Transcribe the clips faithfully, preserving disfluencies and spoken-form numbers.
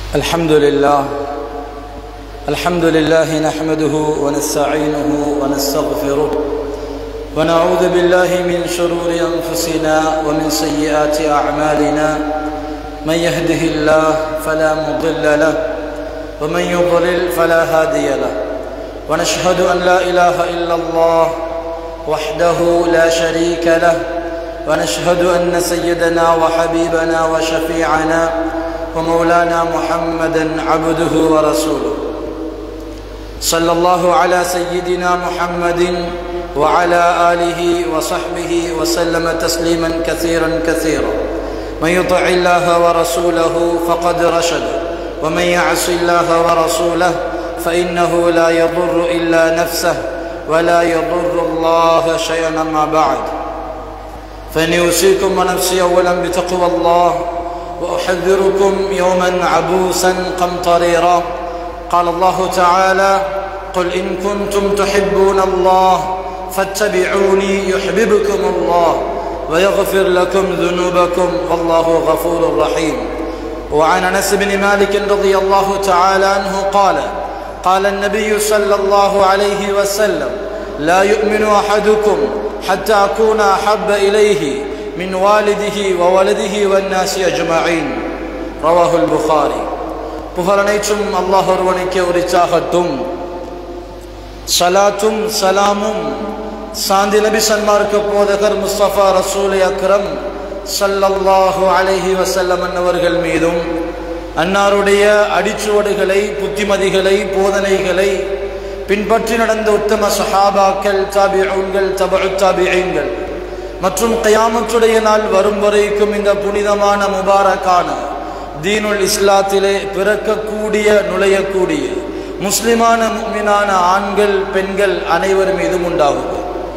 الحمد لله الحمد لله نحمده ونستعينه ونستغفره ونعوذ بالله من شرور أنفسنا ومن سيئات أعمالنا من يهده الله فلا مضل له ومن يضلل فلا هادي له ونشهد أن لا إله إلا الله وحده لا شريك له ونشهد أن سيدنا وحبيبنا وشفيعنا ومولانا محمدا عبده ورسوله صلى الله على سيدنا محمد وعلى آله وصحبه وسلم تسليما كثيرا كثيرا من يطع الله ورسوله فقد رشد ومن يعص الله ورسوله فإنه لا يضر إلا نفسه ولا يضر الله شيئا ما بعد فإني أوصيكم ونفسي أولا بتقوى الله وأحذركم يوما عبوسا قمطريرا قال الله تعالى قل إن كنتم تحبون الله فاتبعوني يحببكم الله ويغفر لكم ذنوبكم والله غفور رحيم. وعن أنس بن مالك رضي الله تعالى عنه قال قال النبي صلى الله عليه وسلم لا يؤمن أحدكم حتى أكون أحب إليه من والده وولده والناس أجمعين. رواه البخاري. புகழனைத்தும் அல்லாஹ் ஒருவனுக்கே உரித்தாகட்டும். ஸலாத்தும் சலாமும் சாந்தி நபி சன்மார்க்க போதகர் முஸ்தபா ரசூல் அக்ரம் ஸல்லல்லாஹு அலைஹி வஸல்லம் அன்னவர்கள் மீதும் அன்னாருடைய அடிச்சுவடுகளை புத்திமதிகளை போதனைகளை பின்பற்றி நடந்த உத்தம சஹாபாக்கள் தாபிஊன்கள் தபஉ தாபிஈன்கள் மற்றும் கியாமத்துடைய நாள் வரும் வரைக்கும் இந்த புனிதமான முபாரக்கான தீனுல் இஸ்லாத்திலே பிறக்கக்கூடிய நுழையக்கூடிய முஸ்லிமான முஃமினான ஆண்கள் பெண்கள் அனைவர் மீதும் உண்டாகும்.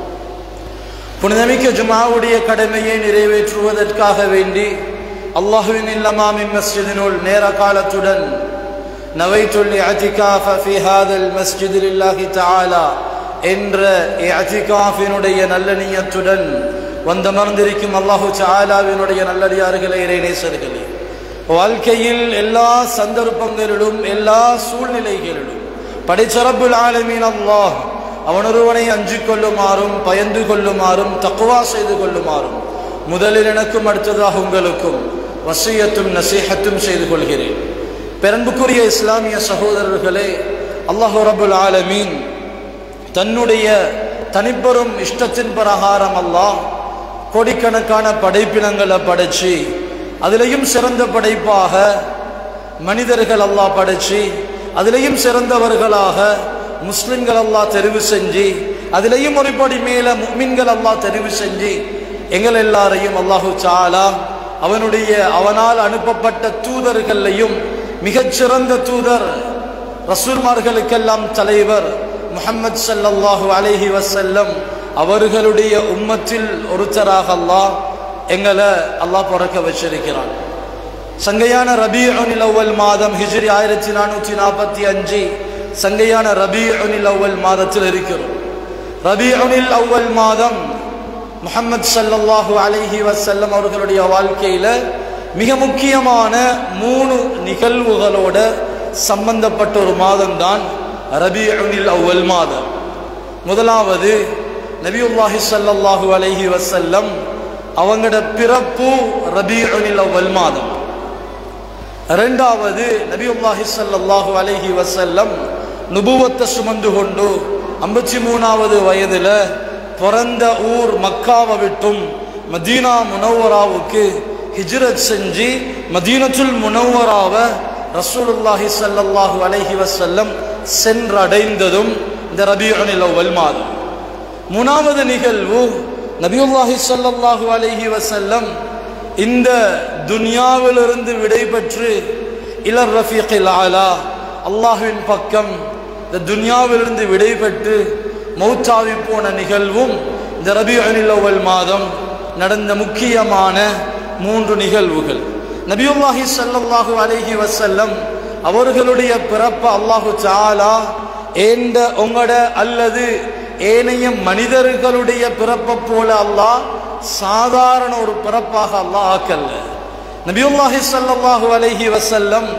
புனிதமிக்க ஜுமாவுடைய கடமையை நிறைவேற்றுவதற்காக வேண்டி அல்லாஹ்வின் இல்லமாமின் மஸ்ஜிதினுள் நேர காலத்துடன் நவைத்துல் இஅ்திகாஃப ஃபீ ஹாதல் மஸ்ஜித் லில்லாஹி தஆலா என்ற இஅ்திகாஃபினுடைய நல்ல நியத்துடன் வந்தமர்ந்திருக்கும் அல்லாஹு தஆலாவினுடைய நல்லடியார்களே இறைநேசர்களே, வாழ்க்கையில் எல்லா சந்தர்ப்பங்களிலும் எல்லா சூழ்நிலைகளிலும் படைச்ச ரப்புல் ஆலமீன் அல்லாஹ் அவனொருவனை அஞ்சிக் கொள்ளுமாறும் பயந்து கொள்ளுமாறும் தக்வா செய்து கொள்ளுமாறும் முதலில் எனக்கும் அடுத்ததாக உங்களுக்கும் வசியத்தும் நசீஹத்தும் செய்து கொள்கிறேன். பெரன்புக்குரிய இஸ்லாமிய சகோதரர்களே, அல்லாஹ் ரப்புல் ஆலமீன் தன்னுடைய தனிப்பெரும் இஷ்டத்தின் பிரகாரம் அல்லாஹ் கோடிக்கணக்கான படைப்பினங்களை படைச்சு அதிலையும் சிறந்த படைப்பாக மனிதர்கள் அல்லாஹ் படைச்சு அதிலையும் சிறந்தவர்களாக முஸ்லிம்கள் அல்லாஹ் தெரிவு செஞ்சு அதிலையும் ஒருபடி மேல முஃமின்கள் அல்லாஹ் தெரிவு செஞ்சு எங்கள் எல்லாரையும் அல்லாஹு தஆலா அவனுடைய அவனால் அனுப்பப்பட்ட தூதர்களையும் மிகச்சிறந்த தூதர் ரசூல்மார்களுக்கெல்லாம் தலைவர் முஹம்மது ஸல்லல்லாஹு அலைஹி வஸல்லம் அவர்களுடைய உம்மத்தில் ஒருத்தராக அல்லாஹ் எங்களை அல்லாஹ் பிறக்க வச்சிருக்கிறான். சங்கையான ரபீஉல் அவ்வல் மாதம் ஹிஜ்ரி ஆயிரத்தி நானூற்றி நாற்பத்தி அஞ்சு சங்கையான ரபீஉல் அவ்வல் மாதத்தில் இருக்கிறோம். ரபீஉல் அவ்வல் மாதம் முஹம்மது ஸல்லல்லாஹு அலைஹி வஸல்லம் அவர்களுடைய வாழ்க்கையில மிக முக்கியமான மூணு நிகழ்வுகளோட சம்பந்தப்பட்ட ஒரு மாதம் தான் ரபீஉல் அவ்வல் மாதம். முதலாவது நபியுல்லாஹி ஸல்லல்லாஹு அலைஹி வஸல்லம் அவங்களோட பிறப்பு ரபீஉல் அவ்வல் மாதம். இரண்டாவது நபியுல்லாஹி ஸல்லல்லாஹு அலைஹி வஸல்லம் நுபுவத்தை சுமந்து கொண்டு ஐம்பத்தி மூணாவது வயதுல பிறந்த ஊர் மக்காவை விட்டும் மதீனா முனவ்வராவுக்கு ஹிஜ்ரத் செஞ்சு மதீனத்துல் முனவ்வராவை ரசூலுல்லாஹி ஸல்லல்லாஹு அலைஹி வஸல்லம் சென்றடைந்ததும் இந்த ரபீஉல் அவ்வல் மாதம். மூணாவது நிகழ்வு நபியுல்லாஹி ஸல்லல்லாஹு அலைஹி வஸல்லம் இந்த துன்யாவிலிருந்து விடைபெற்று இலர் ரஃபீகில் ஆலா அல்லாஹ்வின் பக்கம் இந்த துன்யாவிலிருந்து விடைபெற்று மௌத்தாவி போன நிகழ்வும் இந்த ரபீஉல் அவ்வல் மாதம் நடந்த முக்கியமான மூன்று நிகழ்வுகள். நபியுல்லாஹி ஸல்லல்லாஹு அலைஹி வஸல்லம் அவர்களுடைய பிறப்பு அல்லாஹு தஆலா ஏண்ட உங்களோட அல்லது ஏனைய மனிதர்களுடைய பிறப்பை போல அல்லாஹ் சாதாரண ஒரு பிறப்பாக அல்லாஹ் ஆக்கல்ல. நபியுல்லாஹி ஸல்லல்லாஹு அலைஹி வஸல்லம்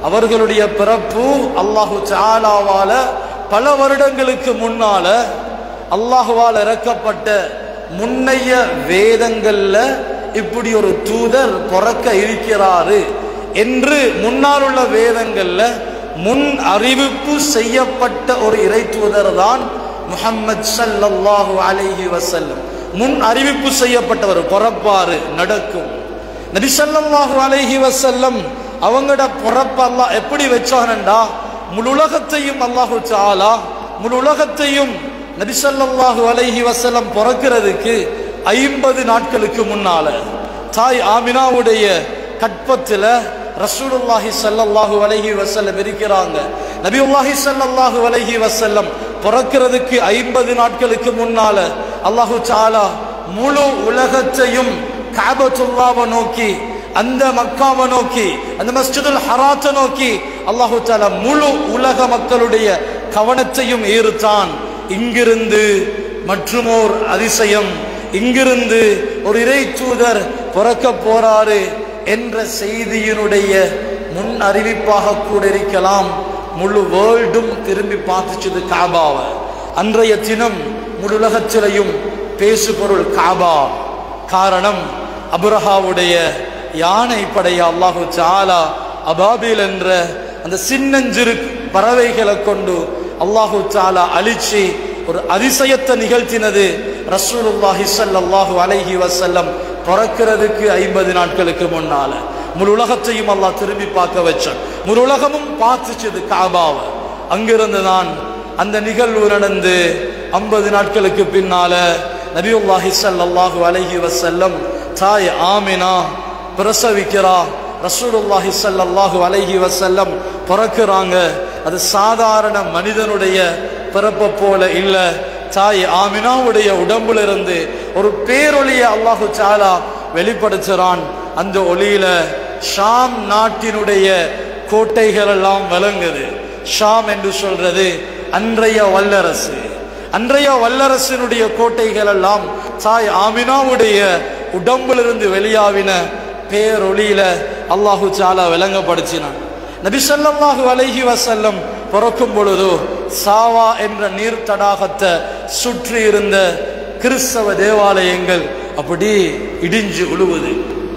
அவர்களுடைய பிறப்பு அல்லாஹு தஆலாவால பல வருடங்களுக்கு முன்னால அல்லாஹுவால் இறக்கப்பட்ட முன்னைய வேதங்கள்ல இப்படி ஒரு தூதர் பிறக்க இருக்கிறாரு என்று முன்னால் உள்ள வேதங்கள்ல முன் அறிவிப்பு செய்யப்பட்ட ஒரு இறை தூதர் தான் முஹம்மது ஸல்லல்லாஹு அலைஹி வஸல்லம். முன் அறிவிப்பு செய்யப்பட்டவர், பிறப்பாரு, நடக்கும். நபி ஸல்லல்லாஹு அலைஹி வஸல்லம் அவங்களோட பிறப்ப அல்லாஹ் எப்படி வச்சானண்டா, முழு உலகத்தையும் அல்லாஹு தஆலா முழு உலகத்தையும் நபி ஸல்லல்லாஹு அலைஹி வஸல்லம் பிறக்கிறதுக்கு ஐம்பது நாட்களுக்கு முன்னால தாய் ஆமினாவுடைய கற்பத்துல ரசூலுல்லாஹி ஸல்லல்லாஹு அலைஹி வஸல்லம் இருக்கிறாங்க. நபியுல்லாஹி ஸல்லல்லாஹு அலைஹி வஸல்லம் பிறக்கிறதுக்கு ஐம்பது நாட்களுக்கு முன்னால அல்லாஹு தஆலா முழு உலகத்தையும் கஅபத்துல்லாஹ்வை நோக்கி, அந்த மக்காவை நோக்கி, அந்த மஸ்ஜிதுல் ஹராத்தை நோக்கி அல்லாஹு தஆலா முழு உலக மக்களுடைய கவனத்தையும் ஈர்த்தான். இங்கிருந்து மற்றுமோர் அதிசயம், இங்கிருந்து ஒரு இறை தூதர் பிறக்க போறாரு என்ற செய்தியினுடைய முன் அறிவிப்பாக கூட இருக்கலாம். முழு வேர்ல்டும் திரும்பி பார்த்துச்சது காபாவை. அன்றைய தினம் முழு உலகத்திலையும் பேசு பொருள் காபா. காரணம், அபுரஹாவுடைய யானை படைய அல்லாஹு தஆலா அபாபில் என்ற அந்த சின்னஞ்சிறு பறவைகளை கொண்டு அல்லாஹு தஆலா அழிச்சு ஒரு அதிசயத்தை நிகழ்த்தினது ரசூலுல்லாஹி ஸல்லல்லாஹு அலைஹி வஸல்லம் பிறக்கிறதுக்கு ஐம்பது நாட்களுக்கு முன்னால. முழு உலகத்தையும் அல்லாஹ் திரும்பி பார்க்க வச்சான். முழு உலகமும் பார்த்துச்சது காபாவை. அங்கிருந்து தான் அந்த நிகழ்வு நடந்து ஐம்பது நாட்களுக்கு பின்னால நபியுல்லாஹி ஸல்லல்லாஹு அலைஹி வஸல்லம் தாய் ஆமினா பிரசவிக்கிறா. ரசூலுல்லாஹி ஸல்லல்லாஹு அலைஹி வஸல்லம் பிறக்கிறாங்க. அது சாதாரண மனிதனுடைய பிறப்பை போல இல்ல. தாய் ஆமினாவுடைய உடம்புல இருந்து ஒரு பேரொளியை அல்லாஹு தஆலா வெளிப்படுத்துறான். அந்த ஒளியில ஷாம் நாட்டினுடைய கோட்டைகள் எல்லாம் விளங்குது. ஷாம் என்று சொல்றது அன்றைய வல்லரசு. அன்றைய வல்லரசினுடைய கோட்டைகள் எல்லாம் தாய் ஆமினாவுடைய உடம்பிலிருந்து வெளியாவின பேரொளியில அல்லாஹு தஆலா விளங்கப்படுத்தினான். நபி ஸல்லல்லாஹு அலைஹி வஸல்லம் பிறக்கும் பொழுது சாவா என்ற நீர் தடாகத்தை சுற்றி இருந்த கிறிஸ்தவ தேவாலயங்கள் அப்படி இடிஞ்சு உழுவுது.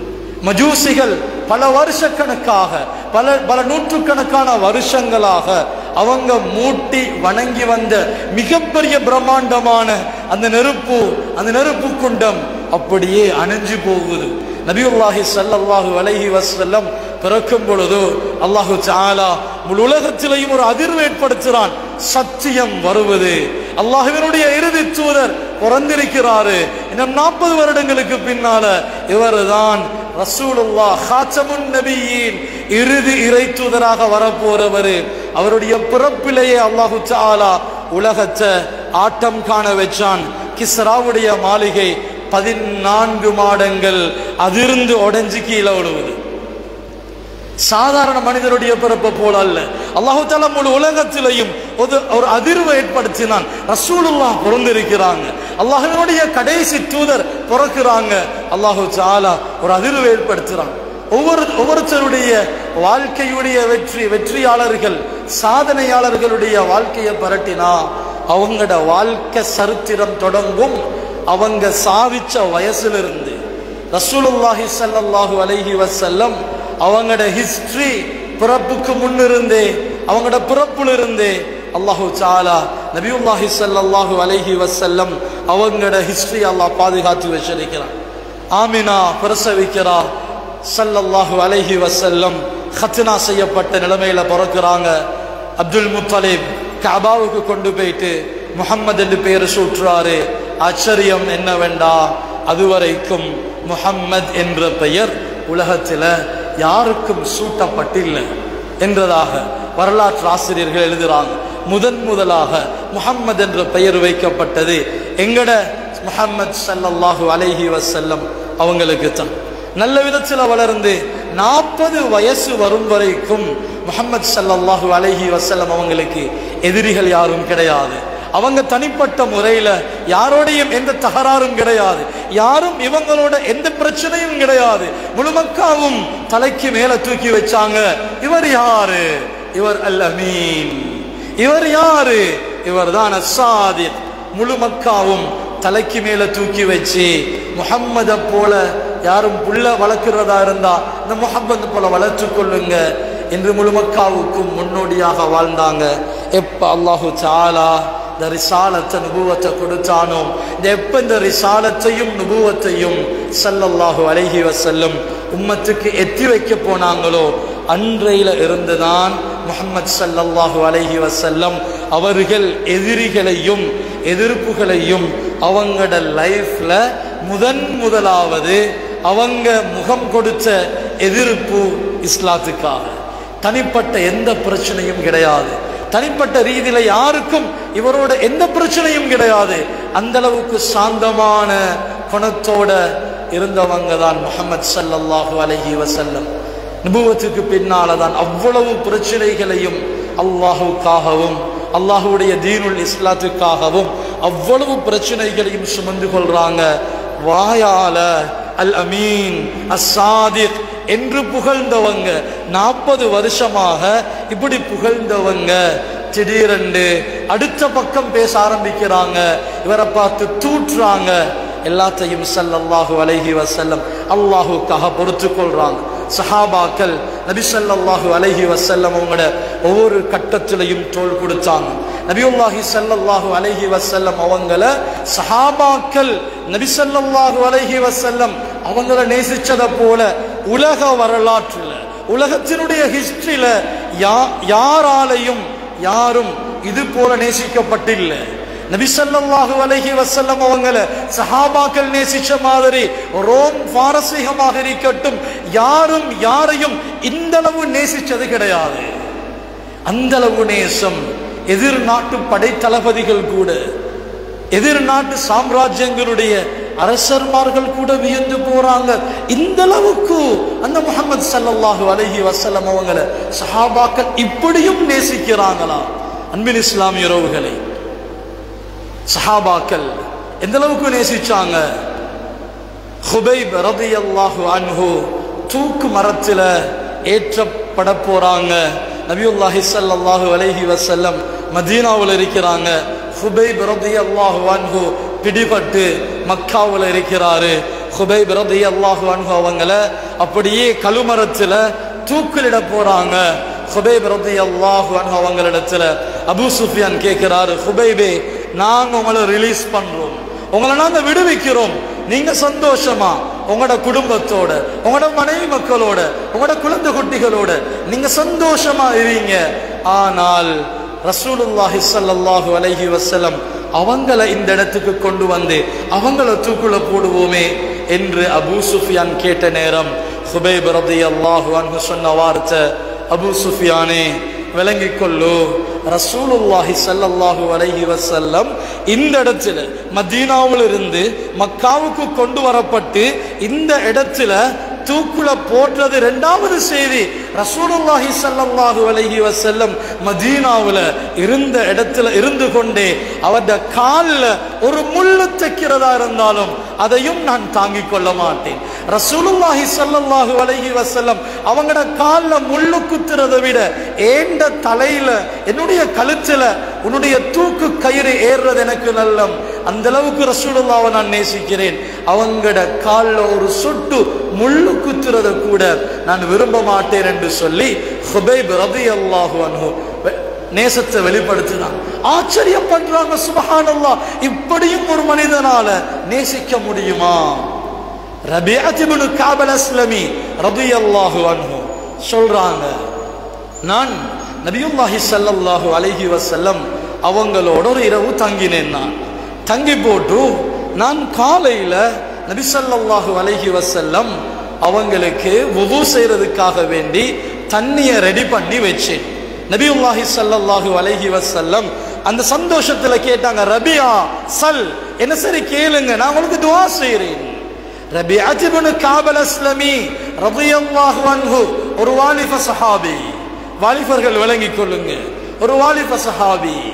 மஜூசிகள் பல வருஷக்கணக்காக, பல பல நூற்றுக்கணக்கான வருஷங்களாக அவங்க மூட்டி வணங்கி வந்த மிகப்பெரிய பிரம்மாண்டமான அந்த நெருப்பு, அந்த நெருப்பு குண்டம் அப்படியே அணைஞ்சு போகுது. நபியுல்லாஹி ஸல்லல்லாஹு அலைஹி வஸல்லம் பிறக்கும் பொழுது அல்லாஹு தஆலா முழு உலகத்திலேயும் ஒரு அதிர்வு ஏற்படுத்துகிறான். சத்தியம் வருவது, அல்லாஹ்வினுடைய இறுதி தூதர் பிறந்திருக்கிறாரு. இன்னும் நாற்பது வருடங்களுக்கு பின்னால இவர்தான் ரசூலுல்லாஹ் காத்தமுன் நபியீன், இறுதி இறை தூதராக வரப்போறவர். அவருடைய பிறப்பிலேயே அல்லாஹு தஆலா உலகத்தை ஆட்டம் காண வச்சான். கிஸ்ராவுடைய மாளிகை பதினான்கு மாடங்கள் அதிர்ந்து உடைஞ்சு கீழே விழுவது. சாதாரண மனிதனுடைய பிறப்பை போல அல்ல. அல்லாஹு தஆலா முழு உலகத்திலையும் ஒரு அதிர்வை ஏற்படுத்தினான். ரசூலுல்லாஹ் பிறந்திருக்கிறாங்க, அல்லாஹ்வினுடைய கடைசி தூதர் பிறக்கிறாங்க. அல்லாஹு தஆலா ஒரு அதிர்வை ஏற்படுத்துறான். ஒவ்வொரு ஒவ்வொருத்தருடைய வாழ்க்கையுடைய வெற்றி, வெற்றியாளர்கள், சாதனையாளர்களுடைய வாழ்க்கையை பரட்டினா அவங்களோட வாழ்க்கை சரித்திரம் தொடங்கும் அவங்க சாவிச்ச வயசிலிருந்து. ரசூலுல்லாஹி ஸல்லல்லாஹு அலைஹி வஸல்லம் அவங்களோட ஹிஸ்டரி பிறப்புக்கு முன்னிருந்தே, அவங்களோட பிறப்புல இருந்தே அல்லாஹு தஆலா நபியுல்லாஹி ஸல்லல்லாஹு அலைஹி வஸல்லம் அவங்களோட ஹிஸ்டரி அல்லாஹ் பாதுகாத்து வச்சிருக்கிறான். ஆமினா பிரசவிக்கிறா. ஸல்லல்லாஹு அலைஹி வஸல்லம் ஹத்னா செய்யப்பட்ட நிலைமையில பிறக்கிறாங்க. அப்துல் முத்தலிப் கஅபாவுக்கு கொண்டு போயிட்டு முஹம்மது என்று பெயர் சூட்டுறாரு. ஆச்சரியம் என்னவெண்டா, அதுவரைக்கும் முஹம்மது என்ற பெயர் உலகத்தில் யாருக்கும் சூட்டப்பட்டில்லை என்றதாக வரலாற்று ஆசிரியர்கள் எழுதுறாங்க. முதன் முதலாக முஹம்மது என்ற பெயர் வைக்கப்பட்டது எங்கட முஹம்மது ஸல்லல்லாஹு அலைஹி வஸல்லம் அவங்களுக்கு தான். நல்ல விதத்தில் வளர்ந்து நாற்பது வயசு வரும் வரைக்கும் முஹம்மது ஸல்லல்லாஹு அலைஹி வஸல்லம் அவங்களுக்கு எதிரிகள் யாரும் கிடையாது. அவங்க தனிப்பட்ட முறையில யாரோடையும் எந்த தகராறும் கிடையாது, யாரும் இவங்களோட எந்த பிரச்சனையும் கிடையாது. முழு மக்காவும் தலைக்கு மேல தூக்கி வச்சாங்க. இவர் யாரு? இவர் அல் அமீன். இவர் யாரு? இவர் தான் அஸ்ஸாதிக். முழு மக்காவும் தலைக்கு மேல தூக்கி வச்சு, முஹம்மத போல யாரும் புள்ள வளர்க்கிறதா இருந்தா இந்த முஹம்மது போல வளர்த்து கொள்ளுங்க என்று முழு மக்காவுக்கும் முன்னோடியாக வாழ்ந்தாங்க. எப்ப அல்லாஹு தஆலா இந்த ரிசாலத்தை நுபுவத்தை கொடுத்தானோ, இந்த எப்ப இந்த ரிசாலத்தையும் நுபுவத்தையும் ஸல்லல்லாஹு அலைஹி வஸல்லம் உம்மத்துக்கு எத்தி வைக்க போனாங்களோ அன்றையில இருந்துதான் முஹம்மது ஸல்லல்லாஹு அலைஹி வஸல்லம் அவர்கள் எதிரிகளையும் எதிர்ப்புகளையும் அவங்களோட லைஃப்ல முதன் முதலாவது அவங்க முகம் கொடுத்த எதிர்ப்பு இஸ்லாத்துக்காக. தனிப்பட்ட எந்த பிரச்சனையும் கிடையாது, தனிப்பட்ட ரீதியில யாருக்கும் இவரோட எந்த பிரச்சனையும் கிடையாது. அந்த அளவுக்கு சாந்தமான குணத்தோட இருந்தவங்க தான் முஹம்மது ஸல்லல்லாஹு அலைஹி வஸல்லம். நபுவத்துக்கு பின்னால்தான் அவ்வளவு பிரச்சனைகளையும் அல்லாஹுக்காகவும் அல்லாஹுடைய தீனுல் இஸ்லாத்துக்காகவும் அவ்வளவு பிரச்சனைகளையும் சுமந்து கொள்றாங்க. வாயால அல் அமீன் அஸ்ஸாதிக் என்று புகழ்ந்தவங்க, நாற்பது வருஷமாக இப்படி புகழ்ந்தவங்க திடீரென்று அடுத்த பக்கம் பேச ஆரம்பிக்கிறாங்க. இவரை பார்த்து தூற்றுறாங்க. எல்லாத்தையும் ஸல்லல்லாஹு அலைஹி வஸல்லம் அல்லாஹுக்காக பொறுத்து கொள்றாங்க. சஹாபாக்கள் நபி ஸல்லல்லாஹு அலைஹி வஸல்லம் அவங்களோட ஒவ்வொரு கட்டத்திலையும் தோள் கொடுத்தாங்க. நபியுல்லாஹி ஸல்லல்லாஹு அலைஹி வஸல்லம் அவங்கள சஹாபாக்கள் நபி ஸல்லல்லாஹு அலைஹி வஸல்லம் அவங்கள நேசிச்சதை போல உலக வரலாற்றுல உலகத்தினுடைய ஹிஸ்டரியில யாராலையும் யாரும் இது போல நேசிக்கப்பட்டில்லை. நபி ஸல்லல்லாஹு அலைஹி வஸல்லம் அவங்கள சஹாபாக்கள் நேசிச்ச மாதிரி ரோம் பாரசீகமாக இருக்கட்டும் யாரும் யாரையும் இந்த அளவு நேசிச்சது கிடையாது. அந்த அளவு நேசம் எதிர் நாட்டு படைத்தளபதிகள் கூட, எதிர் நாட்டு சாம்ராஜ்யங்களுடைய அரசர்மார்கள் கூட வியந்து போறாங்க. இந்த அளவுக்கு அந்த முஹம்மது ஸல்லல்லாஹு அலைஹி வஸல்லம் அவங்கள சஹாபாக்கள் இப்படியும் நேசிக்கிறாங்களா? அன்பின் இஸ்லாமிய உறவுகளை, சஹாபாக்கள் எந்த அளவுக்கு நேசிச்சாங்க? ஹுபைப் ரலியல்லாஹு அன்ஹு தூக்கு மரத்துல ஏற்றப்பட போறாங்க. நபியுல்லாஹி ஸல்லல்லாஹு அலைஹி வஸல்லம் மதீனாவில் இருக்கிறாங்க. ஹுபைப் ரலியல்லாஹு அன்ஹு பிடிபட்டு மக்காவில் இருக்கிறாரு. ஹுபைப் ரலியல்லாஹு அன்ஹு அவங்கள அப்படியே கழுமரத்துல தூக்கிலிட போறாங்க. ஹுபைப் ரலியல்லாஹு அன்ஹு அவங்களிடத்துல அபூ சுஃபியான் கேட்கிறாரு, ஹுபைபே நாங்க உங்களை ரிலீஸ் பண்றோம், உங்களை நாங்க விடுவிக்கிறோம், நீங்க சந்தோஷமா உங்களோட குடும்பத்தோட உங்களோட மனைவி மக்களோட உங்களோட குழந்தை குட்டிகளோட நீங்க சந்தோஷமா இருவீங்க. ஆனால் ரசூலுல்லாஹி ஸல்லல்லாஹு அலைஹி வஸல்லம் அவங்கள இந்த இடத்துக்கு கொண்டு வந்து அவங்கள தூக்குல போடுவோமே என்று அபூ சுஃபியான் கேட்ட நேரம் ஹுபைப் ரலியல்லாஹு அன்ஹு சொன்ன வார்த்தை, அபூ சுஃபியானே விளங்கிக் கொள்ளு, ரசூலுல்லாஹி ஸல்லல்லாஹு அலைஹி வஸல்லம் இந்த இடத்துல மதீனாவில் இருந்து மக்காவுக்கு கொண்டு வரப்பட்டு இந்த இடத்துல தூக்குல போடுறது இரண்டாவது செய்தி. ரசூலுல்லாஹி ஸல்லல்லாஹு அலைஹி வஸல்லம் மதீனாவுல இருந்த இடத்துல இருந்து கொண்டே அவருடைய கால்ல ஒரு முள்ளு தைக்கிறதா இருந்தாலும் அதையும் நான் தாங்கிக் கொள்ள மாட்டேன். ரசூலுல்லாஹி ஸல்லல்லாஹு அலைஹி வஸல்லம் அவங்களோட கால்ல முள்ளு குத்துறதை விட ஏண்ட தலையில என்னுடைய கழுத்துல உன்னுடைய தூக்கு கயிறு ஏறுறது எனக்கு நல்லம். அந்த அளவுக்கு ரசூலுல்லாஹ்வை நான் நேசிக்கிறேன். அவங்களோட கால்ல ஒரு சொட்டு முள்ளு குத்துறத கூட நான் விரும்ப மாட்டேன் என்று சொல்லி ஹுபைப் ரலியல்லாஹு அன்ஹு நேசத்தை வெளிப்படுத்தினான். ஆச்சரியப்படுறாங்க, சுப்ஹானல்லாஹ், இப்படியும் ஒரு மனிதனால நேசிக்க முடியுமா? ரபீஅத் இப்னு கஅப் அல்-அஸ்லமி ரலியல்லாஹு அன்ஹு சொல்றாங்க, நான் நபியுல்லாஹி ஸல்லல்லாஹு அலைஹி வஸல்லம் அவங்களோட ஒரு இரவு தங்கினேன். நான் தங்கி போட்டு நான் காலையில நபி ஸல்லல்லாஹு அலைஹி வஸல்லம் அவங்களுக்கு வுது செய்யறதுக்காக வேண்டி தண்ணியை ரெடி பண்ணி வச்சேன். நபியுல்லாஹி ஸல்லல்லாஹு அலைஹி வஸல்லம் அந்த சந்தோஷத்துல கேட்டாங்க, ரபியா சல், என்ன சரி கேளுங்க, நான் உங்களுக்கு துஆ செய்றேன். ரபீஅத் இப்னு கஅப் அல்-அஸ்லமி ரலியல்லாஹு அன்ஹு ஒரு வாலிப சஹாபி, வாலிபர்கள் விளங்கிக் கொள்ளுங்க, ஒரு வாலிப சஹாபி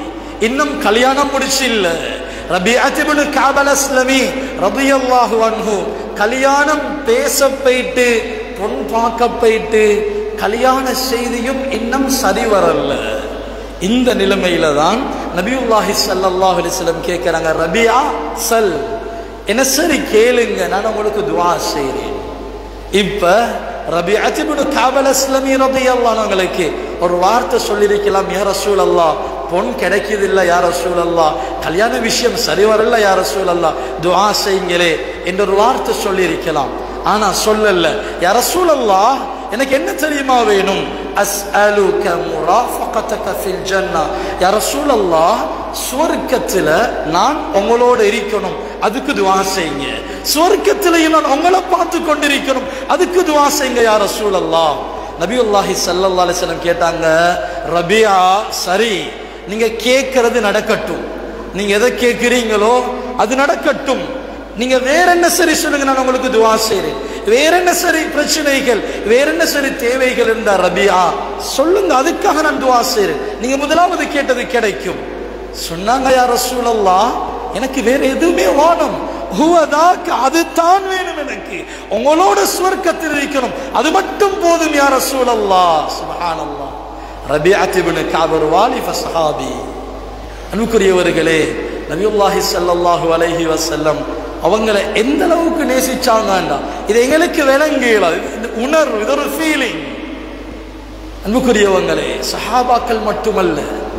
இன்னும் கல்யாணம் முடிச்சு இல்ல. ரபிஅத் இப்னு கஅப் அல்-அஸ்லமி ரலியல்லாஹு அன்ஹு கல்யாணம் பேச போயிட்டு பொன் பார்க்க போயிட்டு கல்யாண செய்தியும் இன்னும் சரி வரல. இந்த நிலைமையில தான் நபியுல்லாஹி ஸல்லல்லாஹு அலைஹி வஸல்லம் கேட்கிறாங்க, ரபியா சல், என்ன சரி கேளுங்க, நான் உங்களுக்கு துஆ செய்றேன். இப்ப ரபிஅத் இப்னு கஅப் அல்-அஸ்லமி ரலியல்லாஹு அன்ஹுக்கு ஒரு வார்த்தை சொல்லிருக்கலாம், யா ரசூலல்லாஹ் பொன் கிடைக்குது இல்ல யா ரசூலல்லாஹ், கல்யாண விஷயம் சரி வரல யா ரசூலல்லாஹ், துஆ செய்யுங்களே என்ற ஒரு வார்த்தை சொல்லிருக்கலாம். ஆனா சொல்லல. யா ரசூலல்லாஹ் எனக்கு என்ன தெரியுமா வேணும், அஸ்அலுக முராஃபகதக ஃபில் ஜன்னah, யா ரசூலல்லாஹ் சுவர்க்கத்துல நான் உங்களோட இருக்கணும், அதுக்கு துஆ செய்யுங்க. சுவர்க்கத்திலேயும் நான் உங்களை பார்த்து கொண்டிருக்கணும், அதுக்கு துஆ செய்யுங்க யா ரசூலல்லாஹ். நபியுல்லாஹி ஸல்லல்லாஹு அலைஹி வஸல்லம் கேட்டாங்க, ரபியா சரி, நீங்க கேட்கறது நடக்கட்டும், நீங்க எதை கேட்கிறீங்களோ அது நடக்கட்டும், நீங்க வேற என்ன சரி சொல்லுங்க, நான் உங்களுக்கு துஆ செய்றேன். வேற என்ன சரி பிரச்சனைகள், வேற என்ன சரி தேவைகள் இருந்தா ரபியா சொல்லுங்க, அதுக்காக நான் துஆ செய்றேன், நீங்க முதலாவது கேட்டது கிடைக்கும். சொன்னாங்க, யா ரசூலல்லாஹ் எனக்கு வேற எதுவுமே வேணும், ஹுவதாக் அது தான் வேணும், எனக்கு உங்களோட சுவர்க்கத்தில் இருக்கணும், அது மட்டும் போதும் யா ரசூலல்லாஹ். சுப்ஹானல்லாஹ். ரபிஅத் இப்னு கஅப் வாலிஃப சஹாபி. அன்புக்குரியவர்களே, நபியுல்லாஹி ஸல்லல்லாஹு அலைஹி வஸல்லம் அவங்களை எந்த அளவுக்கு நேசிச்சாங்கண்டா இது எங்களுக்கு விளங்கல, இது உணர்வு, இது ஒரு ஃபீலிங். அன்புக்குரியவங்களே, சஹாபாக்கள் மட்டுமல்ல,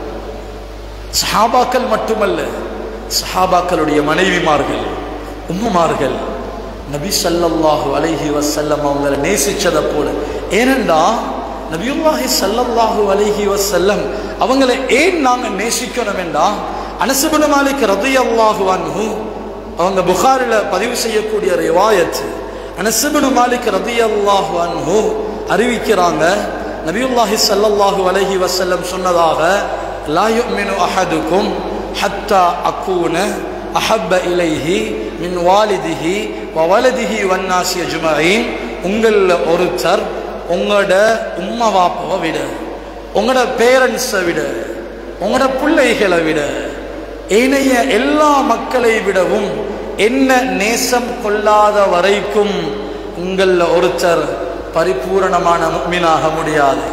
சஹாபாக்கள் மட்டுமல்ல சஹாபாக்களுடைய மனைவிமார்கள், உம்மமார்கள் நபி ஸல்லல்லாஹு அலைஹி வஸல்லம் அவங்களை நேசிச்சதை போல. ஏனென்றா நபியுல்லாஹி ஸல்லல்லாஹு அலைஹி வஸல்லம் அவங்களை ஏன் நாங்க நேசிக்கணும் என்றா, அனஸ் இப்னு மாலிக் ரலியல்லாஹு அன்ஹு அவங்க புகாரில பதிவு செய்யக்கூடிய ரிவாயத், அனஸ் இப்னு மாலிக் ரலியல்லாஹு அன்ஹு அறிவிக்கிறாங்க, நபியுல்லாஹி ஸல்லல்லாஹு அலைஹி வஸல்லம் சொன்னதாக, லா யுமினு அஹதுக்கும் ஹத்தா அகூன அஹப்ப இலைஹி மின் வாலிதிஹி வ வலதிஹி வன்னாஸி அஜ்மஈன், உங்கள ஒருத்தர் உங்களோட உம்மா வாப்பாவை விட, உங்களோட பேரண்ட்ஸை விட, உங்களோட பிள்ளைகளை விட, ஏனைய எல்லா மக்களை விடவும் என்ன நேசம் கொள்ளாத வரைக்கும் உங்கள ஒருத்தர் பரிபூரணமான முஃமினாக முடியாது.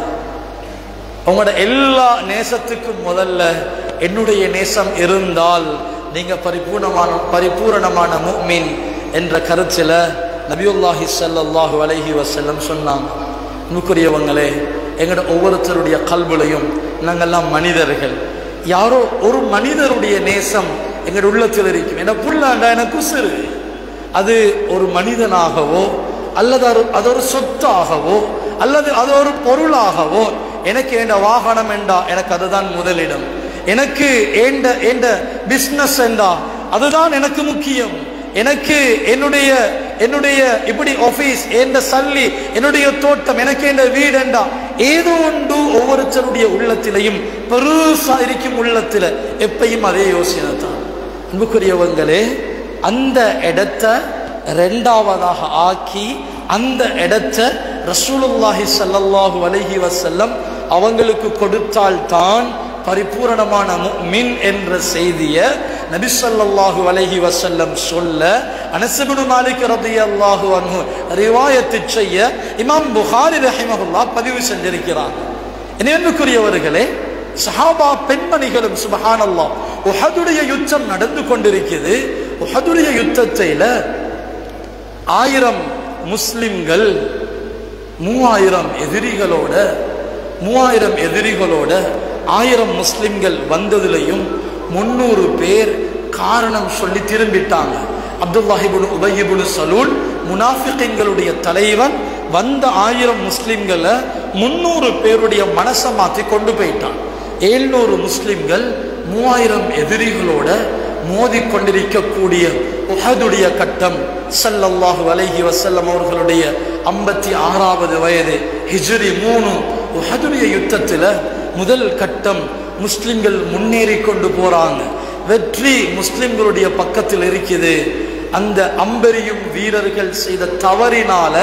உங்களோட எல்லா நேசத்துக்கும் முதல்ல என்னுடைய நேசம் இருந்தால் நீங்க பரிபூர்ணமான பரிபூரணமான முஃமின் என்ற கருத்துல நபியுல்லாஹி ஸல்லல்லாஹு அலைஹி வஸல்லம் சொன்னாங்க. நுக்குரியவங்களே, எங்களோட ஒவ்வொருத்தருடைய கல்புலையும் நாங்கெல்லாம் மனிதர்கள், யாரோ ஒரு மனிதருடைய நேசம் எங்கள் உள்ளத்தில் இருக்கும். என்ன புல்லாண்டா எனக்கு உசுறு, அது ஒரு மனிதனாகவோ அல்லது அது ஒரு சொத்தாகவோ அல்லது அது ஒரு பொருளாகவோ, எனக்கு ஏண்ட வாகனம் என்றா எனக்கு அதுதான் முதலிடம், எனக்கு ஏண்ட ஏண்ட பிஸ்னஸ் என்றா அதுதான் எனக்கு முக்கியம், எனக்கு என்னுடைய என்னுடைய இப்படி ஆபீஸ், என்ற சல்லி, என்னுடைய தோட்டம், எனக்கு என்ற வீடு என்றா ஏதோ ஒன்று ஒவ்வொருத்தருடைய உள்ளத்திலையும் பெருசா இருக்கும். உள்ளத்துல எப்பையும் அதே யோசனை தான். அன்புக்குரியவங்களே, அந்த இடத்தை ரெண்டாவதாக ஆக்கி அந்த இடத்தை ரசூலுல்லாஹி ஸல்லல்லாஹு அலைஹி வஸல்லம் அவங்களுக்கு கொடுத்தால்தான் பரிபூரணமான முஃமின் என்ற செய்தியை நபி ஸல்லல்லாஹு அலைஹி வஸல்லம் சொல்ல அனஸ் இப்னு மாலிக் ரலியல்லாஹு அன்ஹு ரிவாயத் செய்ய இமாம் புகாரி ரஹிமஹுல்லாஹ் பதிவு செஞ்சிருக்கிறார். அன்புக்குரியவர்களே, சஹாபா பெண்மணிகளும் சுப்ஹானல்லாஹ், உஹதுடைய யுத்தம் நடந்து கொண்டிருக்கிறது. உஹதுடைய யுத்தத்தில ஆயிரம் முஸ்லிம்கள் மூவாயிரம் எதிரிகளோட மூவாயிரம் எதிரிகளோட ஆயிரம் முஸ்லிம்கள் வந்ததிலையும் முன்னூறு பேர் காரணம் சொல்லி திரும்பிட்டாங்க. அப்துல்லாஹ் இப்னு உபய் இப்னு சலூல் முனாஃபிகீன்களுடைய தலைவன் வந்த ஆயிரம் முஸ்லிம்களை முன்னூறு பேருடைய மனசை மாற்றி கொண்டு போயிட்டான். எழுநூறு முஸ்லிம்கள் மூவாயிரம் எதிரிகளோட மோதி கொண்டிருக்கக்கூடிய உஹதுடைய கட்டம் ஸல்லல்லாஹு அலைஹி வஸல்லம் அவர்களுடைய ஐம்பத்தி ஆறாவது வயது ஹிஜ்ரி மூணு உஹதுடைய யுத்தத்தில் முதல் கட்டம் முஸ்லிம்கள் முன்னேறி கொண்டு போறாங்க. வெற்றி முஸ்லிம்களுடைய பக்கத்தில் இருக்குது. அந்த அம்பெரியும் வீரர்கள் செய்த தவறினால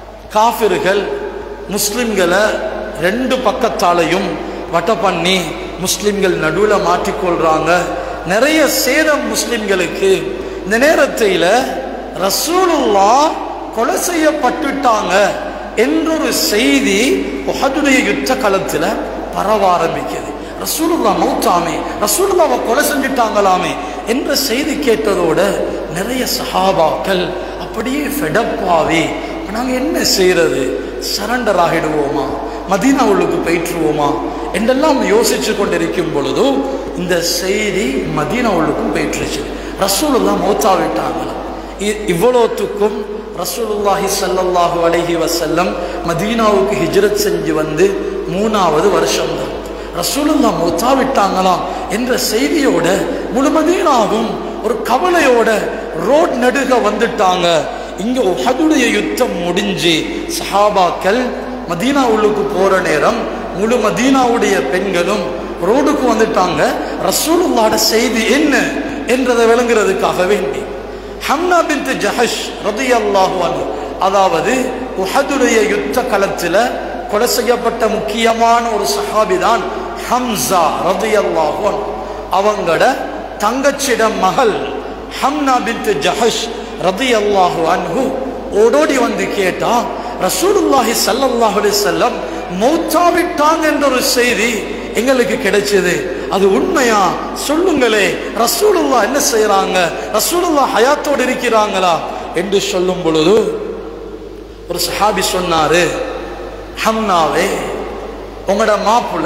காஃபிர்கள் முஸ்லிம்களை ரெண்டு பக்கத்தாலையும் வட்ட பண்ணி முஸ்லிம்கள் நடுவில் மாட்டிக்கொள்றாங்க, நிறைய சேதம் முஸ்லிம்களுக்கு. இந்த நேரத்தில் ரசூலுல்லாஹ் கொலை செய்யப்பட்டுட்டாங்க என்றொரு செய்தி உஹதுடைய யுத்த களத்தில் பரவ ஆரம்பிக்கிறது. ரசூலுல்லாஹ் மௌத்தாமே, ரசூலுல்லாஹ்வை கொலை செஞ்சுட்டாங்களாமே என்ற செய்தி கேட்டதோட நிறைய சஹாபாக்கள் அப்படியே ஃபெடப்பாவே நாங்கள் என்ன செய்யறது, சரண்டர் ஆகிடுவோமா, மதீனாவுக்கு போயிட்டுருவோமா என்றெல்லாம் யோசிச்சு கொண்டிருக்கும் பொழுது இந்த செய்தி மதீனாவுக்கும் போயிட்டுருச்சு. ரசூலுல்லாஹ் மௌத்தாவிட்டாங்களாம். இவ்வளோத்துக்கும் ரசூலுல்லாஹி ஸல்லல்லாஹு அலைஹி வஸல்லம் மதீனாவுக்கு ஹிஜ்ரத் செஞ்சு வந்து மூணாவது வருஷம் தான். ரசூலுல்லாஹ் மௌத்தாவிட்டாங்களாம் என்ற செய்தியோட முழு மதீனாவும் ஒரு கவலையோட ரோட் நடுக வந்துட்டாங்க. இங்க உஹதுடைய யுத்தம் முடிஞ்சு சஹாபாக்கள் மதீனா உள்ளுக்கு போற நேரம் முழு மதீனாவுடைய பெண்களும் ரோடுக்கு வந்துட்டாங்க. ரசூலுல்லாஹ்வோட செய்தி என்ன என்றதை விளங்குறதுக்காக வேண்டி ஹம்னா பின்த் ஜஹஷ் ரலியல்லாஹு அன்ஹு, அதாவது உஹதுடைய யுத்த களத்தில் கொலை செய்யப்பட்ட முக்கியமான ஒரு சஹாபிதான் ஹம்சா ரலியல்லாஹு அன்ஹு. அவங்களோட தங்கச்சிடம் மகள் ஹம்னா பின்த் ஜஹஷ் ரலியல்லாஹு அன்ஹு ஓடோடி வந்து கேட்டா, ரசூலுல்லாஹி ஸல்லல்லாஹு அலைஹி வஸல்லம் மௌத்தாவிட்டாங்க என்ற ஒரு செய்தி எங்களுக்கு கிடைச்சது, அது உண்மையா சொல்லுங்களே, ரசூலுல்லாஹ் என்ன செய்யறாங்க, ரசூலுல்லாஹ் ஹயாத்தோடு இருக்கிறாங்களா என்று சொல்லும் பொழுது ஒரு சஹாபி சொன்னாரு, ஹம்னாவே உங்களோட மாப்புல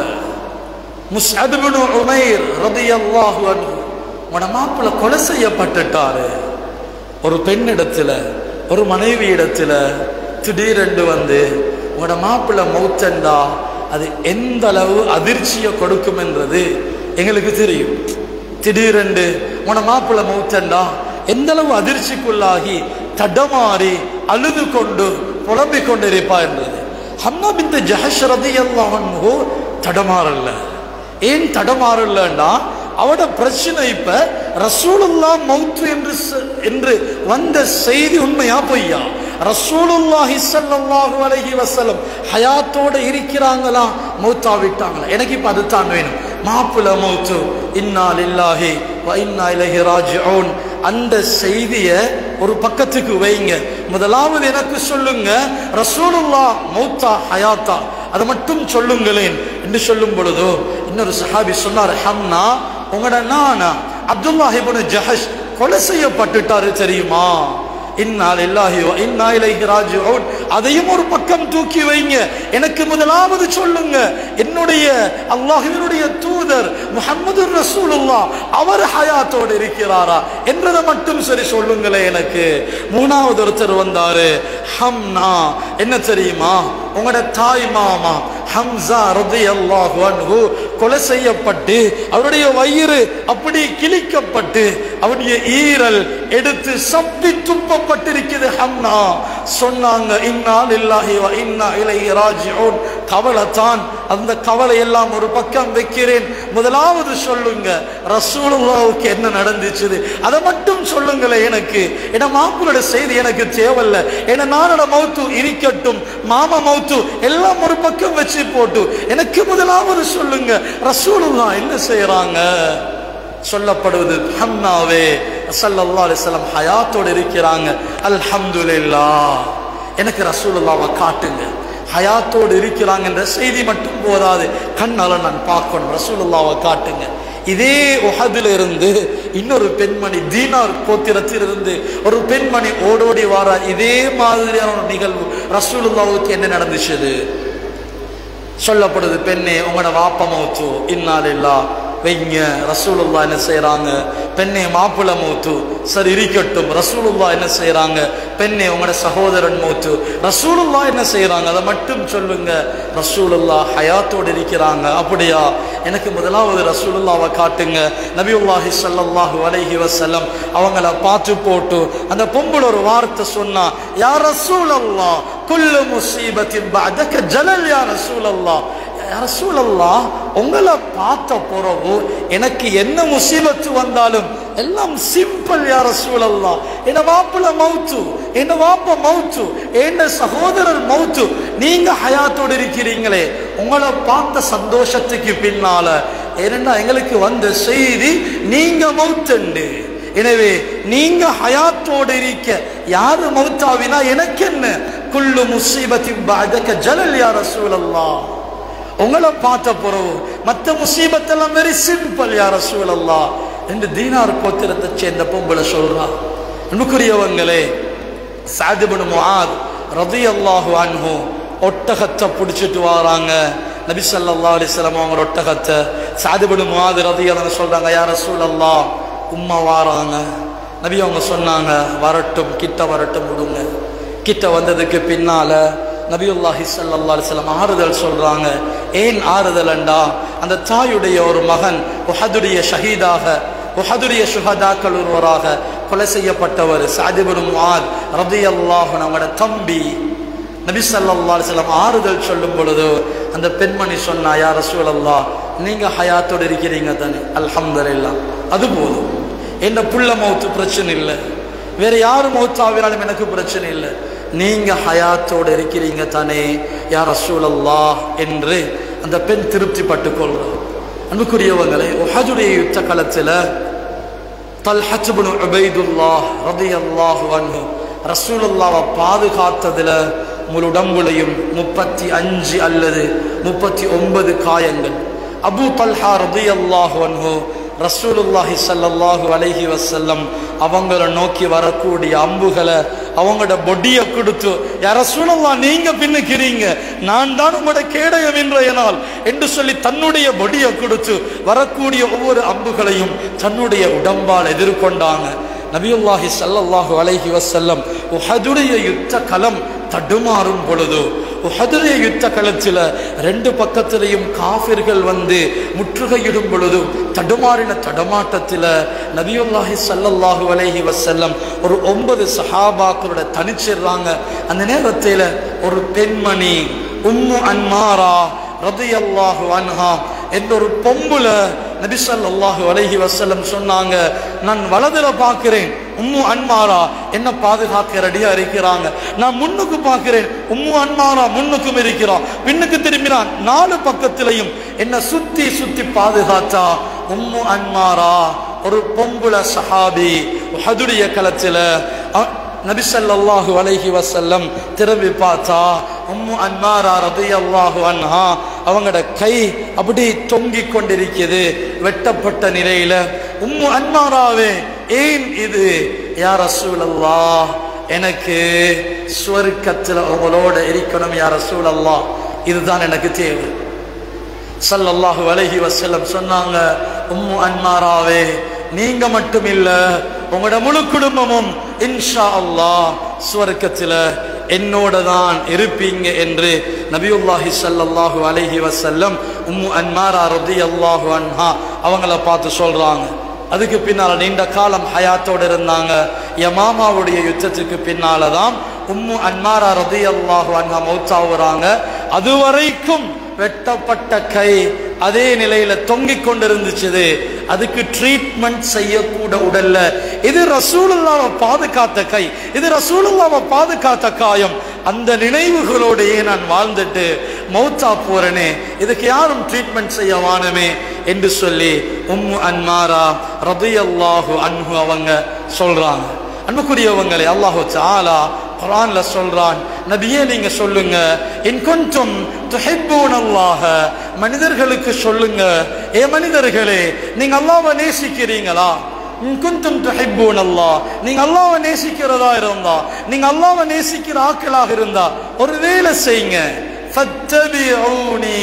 முஸ்அப் இப்னு உமைர் ரலியல்லாஹு அன்ஹு உங்களோட மாப்புல கொலை செய்யப்பட்டுட்டாரு. ஒரு பெண்ணிடத்துல ஒரு மனைவி இடத்துல திடீரென்று வந்து உங்களோட மாப்பிள்ள மௌத்தண்டா அது எந்த அளவு அதிர்ச்சியை கொடுக்கும் என்றது எங்களுக்கு தெரியும். திடீரென்று உங்களோட மாப்பிள்ள மௌத்தண்டா எந்த அளவு அதிர்ச்சிக்குள்ளாகி தடமாறி அழுது கொண்டு புலம்பிக் கொண்டிருப்பா என்றது. ஹம்னா பின்த் ஜஹஷ் ரலியல்லாஹு அன்ஹு தடமாறல்ல. ஏன் தடமாறல்லன்னா அவட பிரச்சனை இப்ப ரசூலுல்லாஹ் மௌத் என்று என்று வந்த செய்தி உண்மையா பொய்யா, ரசூலுல்லாஹி ஸல்லல்லாஹு அலைஹி வஸல்லம் ஹயாத்தோட இருக்கிறாங்களா மௌத்தாவிட்டாங்களா, எனக்கு இப்ப அதுதான் வேணும். மாப்புல மௌத்து, இன்னா லில்லாஹி வ இன்னா இலைஹி ராஜிஊன், அந்த செய்திய ஒரு பக்கத்துக்கு வைங்க. முதலாவது எனக்கு சொல்லுங்க ரசூலுல்லாஹ் மௌத்தா ஹயாத்தா, அதை மட்டும் சொல்லுங்களேன் என்று சொல்லும் பொழுதோ இன்னொரு சஹாபி சொன்னார், ஹம்னா உங்களோட நானா அப்துல்லாஹ் இப்னு ஜஹஷ் கொலை செய்யப்பட்டுட்டாரு தெரியுமா, இன்னா லில்லாஹி வ இன்னா இலைஹி ராஜிஊன், அதையும் ஒரு பக்கம் தூக்கி வைங்க. எனக்கு முதலாவது சொல்லுங்க என்னுடைய அல்லாஹ்வினுடைய தூதர் முஹம்மது ரசூலுல்லாஹ் அவர் ஹயாத்தோடு இருக்கிறாரா என்றதை மட்டும் சரி சொல்லுங்களே எனக்கு. மூணாவது ஒருத்தர் வந்தாரு, ஹம்னா என்ன தெரியுமா, உங்களோட தாய் மாமா ஹம்சா ரலியல்லாஹு அன்ஹு கொலை செய்யப்பட்டு அவருடைய வயிறு அப்படி கிழிக்கப்பட்டு அவருடைய ஈரல் எடுத்து சப்பி துப்பப்பட்டிருக்கிறது. ஹம்னா சொன்னாங்க, இன்னா லில்லாஹி வ இன்னா இலைஹி ராஜிஊன், கவலைத்தான். அந்த கவலை எல்லாம் ஒரு பக்கம் வைக்கிறேன். முதலாவது சொல்லுங்க ரசூலுல்லாஹ்வுக்கு என்ன நடந்துச்சு அதை மட்டும் சொல்லுங்களே எனக்கு. என மாப்பிளோட செய்தி எனக்கு தேவையில்லை. என நானோட மௌத்து இருக்கட்டும், மாமா மௌத்து எல்லாம் ஒரு பக்கம் வச்சு போட்டு எனக்கு முதலாவது சொல்லுங்க ரசூலுல்லாஹ் என்ன செய்யறாங்க. சொல்லப்படுவது, ஹம்னாவே ஸல்லல்லாஹு அலைஹி வஸல்லம் ஹயாத்தோடு இருக்கிறாங்க, அல்ஹம்துலில்லாஹ், எனக்கு ரசூலுல்லாஹ்வை காட்டுங்க. ஹயாத்தோடு இருக்கிறாங்க என்ற செய்தி மட்டும் போதாது, கண்ணால நான் பார்க்கணும், ரசூலுல்லாஹ்வை காட்டுங்க. இதே உஹதுல இருந்து இன்னொரு பெண்மணி, தீனார் கோத்திரத்திலிருந்து ஒரு பெண்மணி ஓடோடி வாரா. இதே மாதிரியான ஒரு நிகழ்வு ரசூலுல்லாஹ்வுக்கு என்ன நடந்துச்சு சொல்லப்படுது, பெண்ணே உங்களோட வாப்ப மௌத்து, இன்னா லில்லாஹ் வைங்க. ரசூலுல்லாஹ் என்ன செய்யறாங்க, பெண்ணே மாப்பிள மௌத்து, சரி இருக்கட்டும். ரசூலுல்லாஹ் என்ன செய்யறாங்க, பெண்ணே உங்களோட சகோதரன் மௌத்து, ரசூலுல்லாஹ் என்ன செய்யறாங்க அதை மட்டும் சொல்லுங்க. ரசூலுல்லாஹ் ஹயாத்தோடு இருக்கிறாங்க. அப்படியா, எனக்கு முதலாவது ரசூலுல்லாஹ்வை காட்டுங்க. நபியுல்லாஹி ஸல்லல்லாஹு அலைஹி வஸல்லம் அவங்கள பார்த்து போட்டு அந்த பொம்பளை ஒரு வார்த்தை சொன்னா, யா ரசூலல்லாஹ் குல்லு முஸீபத்தின் பஅதக ஜலல், யா ரசூலல்லாஹ், யா ரசூலல்லாஹ் உங்களை பார்த்த பிறகு எனக்கு என்ன முசீபத்து வந்தாலும் எல்லாம் சிம்பிள், யா ரசூலல்லாஹ். என்ன வாப்புல மௌத்து, என்ன வாப்ப மௌத்து, என்ன சகோதரர் மௌத்து, நீங்க ஹயாத்தோடு இருக்கிறீங்களே, உங்களை பார்த்த சந்தோஷத்துக்கு பின்னால ஏனென்றா எங்களுக்கு வந்த செய்தி நீங்க மௌத்தண்டு. எனவே நீங்க ஹயாத்தோடு இருக்க யாரு மௌத்தாவினா எனக்கு என்ன? குல்லு முஸீபத்தின் பஅதக ஜலல் யா ரசூலல்லாஹ். உங்களை பார்த்த பிறகு மற்ற முசீபத்தெல்லாம் வெரி சிம்பிள் யா ரசூலல்லாஹ் என்று தீனார் கோத்திரத்தை சேர்ந்த பொம்பளை சொல்றா. அன்புக்குரியவங்களே, சஅத் இப்னு முஆத் ரலியல்லாஹு அன்ஹு ஒட்டகத்தை பிடிச்சிட்டு வராங்க. நபி ஸல்லல்லாஹு அலைஹி வஸல்லம் அவங்க ஒட்டகத்தை சஅத் இப்னு முஆத் ரலியல்லாஹு அன்ஹு சொல்றாங்க, யா ரசூலல்லாஹ் உம்மா வாராங்க. நபி அவங்க சொன்னாங்க, வரட்டும், கிட்ட வரட்டும் விடுங்க. கிட்ட வந்ததுக்கு பின்னால நபியுல்லாஹி ஸல்லல்லாஹு அலைஹி வஸல்லம் ஆறுதல் சொல்றாங்க. ஏன் ஆறுதல்ண்டா, அந்த தாயுடைய ஒரு மகன் உஹதுடைய ஷஹீதாக, உஹதுடைய சுஹதாக்கள் ஒருவராக கொலை செய்யப்பட்டவர் சஅத் இப்னு முஆத் ரலியல்லாஹு அன்ஹு தம்பி. நபி ஸல்லல்லாஹு அலைஹி வஸல்லம் ஆறுதல் சொல்லும் பொழுது அந்த பெண்மணி சொன்னா, யா ரசூலல்லாஹ் நீங்க ஹயாத்தோடு இருக்கிறீங்க தானே, அல்ஹம்துலில்லாஹ், அது போதும். என்ன புள்ள மௌத்து பிரச்சனை இல்லை, வேற யாரும் மௌத்தாவினாலும் எனக்கு பிரச்சனை இல்லை, நீங்க ஹயாத்தோடு இருக்கிறீங்க தானே யா ரசூலல்லாஹ் என்று அந்த பெண் திருப்தி பட்டுக் கொள்றார். அன்புக்குரியவங்களே, உஹதுடைய யுத்த காலத்தில் தல்ஹத் இப்னு உபைதுல்லாஹ் ரலியல்லாஹு அன்ஹு ரசூலுல்லாஹ்வை பாதுகாத்ததுல முழு உடம்புலையும் முப்பத்தி அஞ்சு அல்லது முப்பத்தி ஒன்பது காயங்கள். அபூ தல்ஹா ரலியல்லாஹு அன்ஹு ரசூலுல்லாஹி ஸல்லல்லாஹு அலைஹி வஸல்லம் அவங்கள நோக்கி வரக்கூடிய அம்புகளை அவங்களோட பொடியை கொடுத்து, யா ரசூலுல்லாஹ் நீங்க பின்னுக்கிறீங்க, நான் தான் உங்களோட கேடயம் இன்றைய நாள் என்று சொல்லி தன்னுடைய பொடியை கொடுத்து வரக்கூடிய ஒவ்வொரு அம்புகளையும் தன்னுடைய உடம்பால் எதிர்கொண்டாங்க. நபியுல்லாஹி ஸல்லல்லாஹு அலைஹி வஸல்லம் உஹதுடைய யுத்த களம் தடுமாறும் பொழுது, உஹதுடைய யுத்த களத்தில் ரெண்டு பக்கத்திலையும் காஃபிர்கள் வந்து முற்றுகையிடும் பொழுது தடுமாறின தடமாட்டத்தில் நபியுல்லாஹி ஸல்லல்லாஹு அலைஹி வஸல்லம் ஒரு ஒன்பது சஹாபாக்களோட தனிச்சிடுறாங்க. அந்த நேரத்தில் ஒரு பெண்மணி உம்மு அன்மாரா ரலியல்லாஹு அன்ஹா என்ற ஒரு பொம்புல நபி ஸல்லல்லாஹு அலைஹி வஸல்லம் சொன்னாங்க, நான் வலதுல பார்க்கிறேன் உம்மு அன்மாரா என்ன பாதுகாக்க ரெடியா இருக்கிறாங்க, நான் முன்னுக்கு பார்க்கிறேன் உம்மு அன்மாரா முன்னுக்கும் இருக்கிறான், பின்னுக்கு திரும்பினான், நாலு பக்கத்திலையும் என்ன சுத்தி சுத்தி பாதுகாத்தா உம்மு அன்மாரா ஒரு பொம்புல சஹாபி. உஹதுடைய களத்தில் நபி ஸல்லல்லாஹு அலைஹி வஸல்லம் திரும்பி பார்த்தா உம்மு அன்மாரா ரலியல்லாஹு அன்ஹா அவங்களோட கை அப்படி தொங்கிக் கொண்டிருக்கிறது வெட்டப்பட்ட நிலையில. உம்மு அன்மாராவே ஏன் இது? யா ரசூலல்லாஹ் எனக்கு சுவர்க்கத்தில் உங்களோட இருக்கணும் யா ரசூலல்லாஹ், இதுதான் எனக்கு தேவை. ஸல்லல்லாஹு அலைஹி வஸல்லம் சொன்னாங்க, உம்மு அன்மாராவே நீங்க மட்டும் இல்ல உங்களோட முழு குடும்பமும் இன்ஷா அல்லாஹ் சுவர்க்கத்தில் என்னோட தான் இருப்பீங்க என்று நபியுல்லாஹி ஸல்லல்லாஹு அலைஹி வஸல்லம் உம்மு அன்மாரா ரலியல்லாஹு அன்ஹா அவங்கள பார்த்து சொல்றாங்க. அதுக்கு பின்னால நீண்ட காலம் ஹயாத்தோடு இருந்தாங்க. யமாமாவுடைய யுத்தத்துக்கு பின்னாலதான் உம்மு அன்மாரா ரலியல்லாஹு அன்ஹா மௌத்தாவுறாங்க. அதுவரைக்கும் வெட்டப்பட்ட கை அதே நிலையில தொங்கிக் கொண்டிருந்துச்சு. அதுக்கு ட்ரீட்மெண்ட் செய்யக்கூட உடல்ல. இது ரசூலுல்லாஹ்வை பாதுகாத்த கை, இது ரசூலுல்லாஹ்வை பாதுகாத்த காயம். அந்த நினைவுகளோடையே நான் வாழ்ந்துட்டு மௌத்தா போறேனே, இதுக்கு யாரும் ட்ரீட்மெண்ட் செய்ய வாணுமே என்று சொல்லி உம்மு அன்மாரா ரலியல்லாஹு அன்ஹு அவங்க சொல்றாங்க. அன்புக்குரியவங்களே, அல்லாஹு தஆலா குர்ஆன்ல சொல்றான், நபியே நீங்க சொல்லுங்க, இன் குன்தும் துஹிப்பூனல்லாஹ, மனிதர்களுக்கு சொல்லுங்க, ஏ மனிதர்களே நீங்க அல்லாஹ்வை நேசிக்கிறீங்களா? இன் குன்தும் துஹிப்பூனல்லாஹ், நீங்க அல்லாஹ்வை நேசிக்கிறதா இருந்தா, நீங்க அல்லாஹ்வை நேசிக்கிற ஆட்களாக இருந்தா ஒரு வேலை செய்யுங்க, ஃபத்தபிஊனி.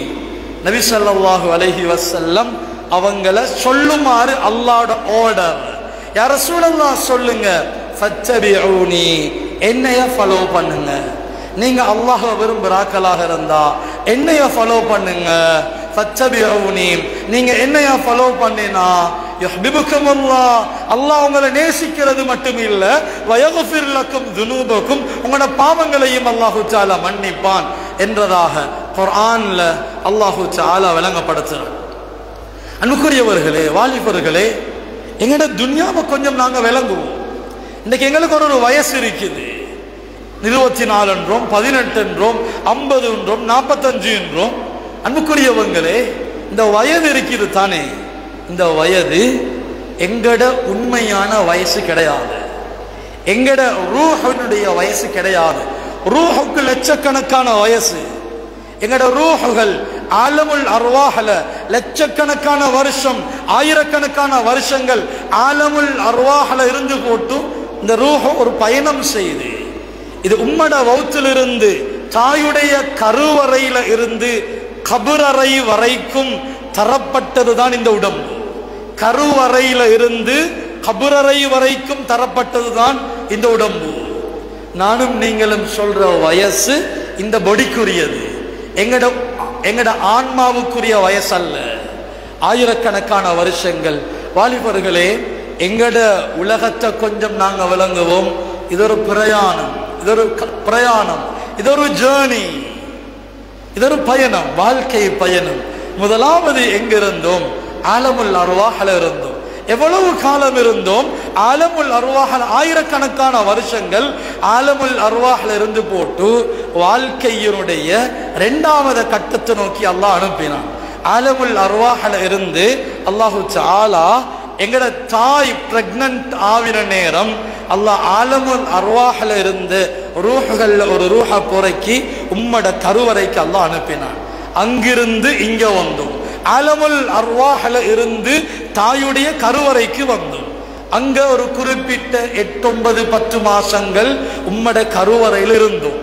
நபி ஸல்லல்லாஹு அலைஹி வஸல்லம் அவங்கள சொல்லுமாறு அல்லாஹ்வோட ஆர்டர். யா ரசூலல்லாஹ் சொல்லுங்க, ஃபத்தபிஊனி, என்னைய ஃபாலோ பண்ணுங்க. நீங்க அல்லாஹ்வை விரும்புறாக்களாக இருந்தா என்னைய ஃபாலோ பண்ணுங்க. ஃபத்தபிஊனி, நீங்க என்னைய ஃபாலோ பண்ணினா யுஹ்பிபுக்குமுல்லாஹ், அல்லாஹ் உங்களை நேசிக்கிறது மட்டும் இல்ல, வயக்ஃபிர் லக்கும் துனூபக்கும், உங்களோட பாவங்களையும் அல்லாஹு தஆலா மன்னிப்பான் என்றதாக குர்ஆன்ல அல்லாஹு தஆலா விளங்கப்படுத்துறார். அன்புக்குரியவர்களே, வாலிபர்களே, எங்கட துன்யாவை கொஞ்சம் நாங்க விளங்குவோம். இன்னைக்கு எங்களுக்கு ஒரு வயசு இருக்குது, இருபத்தி நாலு என்றோம், பதினெட்டு என்றோம், ஐம்பது என்றோம், நாற்பத்தஞ்சு என்றோம். அன்புக்குரியவங்களே, இந்த வயது இருக்குது தானே, இந்த வயது எங்கட உண்மையான வயசு கிடையாது, எங்கட ரூஹனுடைய வயசு கிடையாது. ரூஹுக்கு லட்சக்கணக்கான வயசு, எங்கட ரூஹுகள் ஆலமுல் அர்வாஹ்ல லட்சக்கணக்கான வருஷம், ஆயிரக்கணக்கான வருஷங்கள் ஆலமுல் அர்வாஹ்ல இருந்து போட்டு இந்த ரூஹ் ஒரு பயணம் செய்து, இது உம்மட வௌத்திலிருந்து தாயுடைய கருவறையில இருந்து கபரறை வரைக்கும் தரப்பட்டதுதான் இந்த உடம்பு. கருவறையில இருந்து கபரறை வரைக்கும் தரப்பட்டதுதான் இந்த உடம்பு. நானும் நீங்களும் சொல்ற வயசு இந்த பொடிக்குரியது, எங்கட எங்கட ஆன்மாவுக்குரிய வயசு அல்ல. ஆயிரக்கணக்கான வருஷங்கள். வாலிபர்களே, எங்கட உலகத்தை கொஞ்சம் நாங்க விளங்குவோம். இது ஒரு பிரயாணம், இது ஒரு பிரயாணம், இது ஒரு ஜேர்னி, இது ஒரு பயணம், வாழ்க்கை பயணம். முதலாவது எங்கிருந்தோம்? ஆலமுல் அர்வாஹ்ல இருந்தோம். எவ்வளவு காலம் இருந்தோம்? ஆலமுல் அர்வாஹ்ல ஆயிரக்கணக்கான வருஷங்கள் ஆலமுல் அர்வாஹ்ல இருந்து போட்டு வாழ்க்கையினுடைய இரண்டாவது கட்டத்தை நோக்கி அல்லாஹ் அனுப்பினான். ஆலமுல் அர்வாஹ்ல இருந்து அல்லாஹு தஆலா எங்கட தாய் பிரெக்னன்ட் ஆவின நேரம் அல்லாஹ் ஆலமுல் அர்வாஹ்ல இருந்து ரூஹ்கள்ல ஒரு ரூஹ பொறைக்கி உம்மட கருவறைக்கு அல்லாஹ் அனுப்பினான். அங்கிருந்து இங்க வந்தோம். ஆலமுல் அர்வாஹ்ல இருந்து தாயுடைய கருவறைக்கு வந்தோம். அங்க ஒரு குறிப்பிட்ட எட்டொன்பது பத்து மாசங்கள் உம்மட கருவறையில் இருந்தோம்.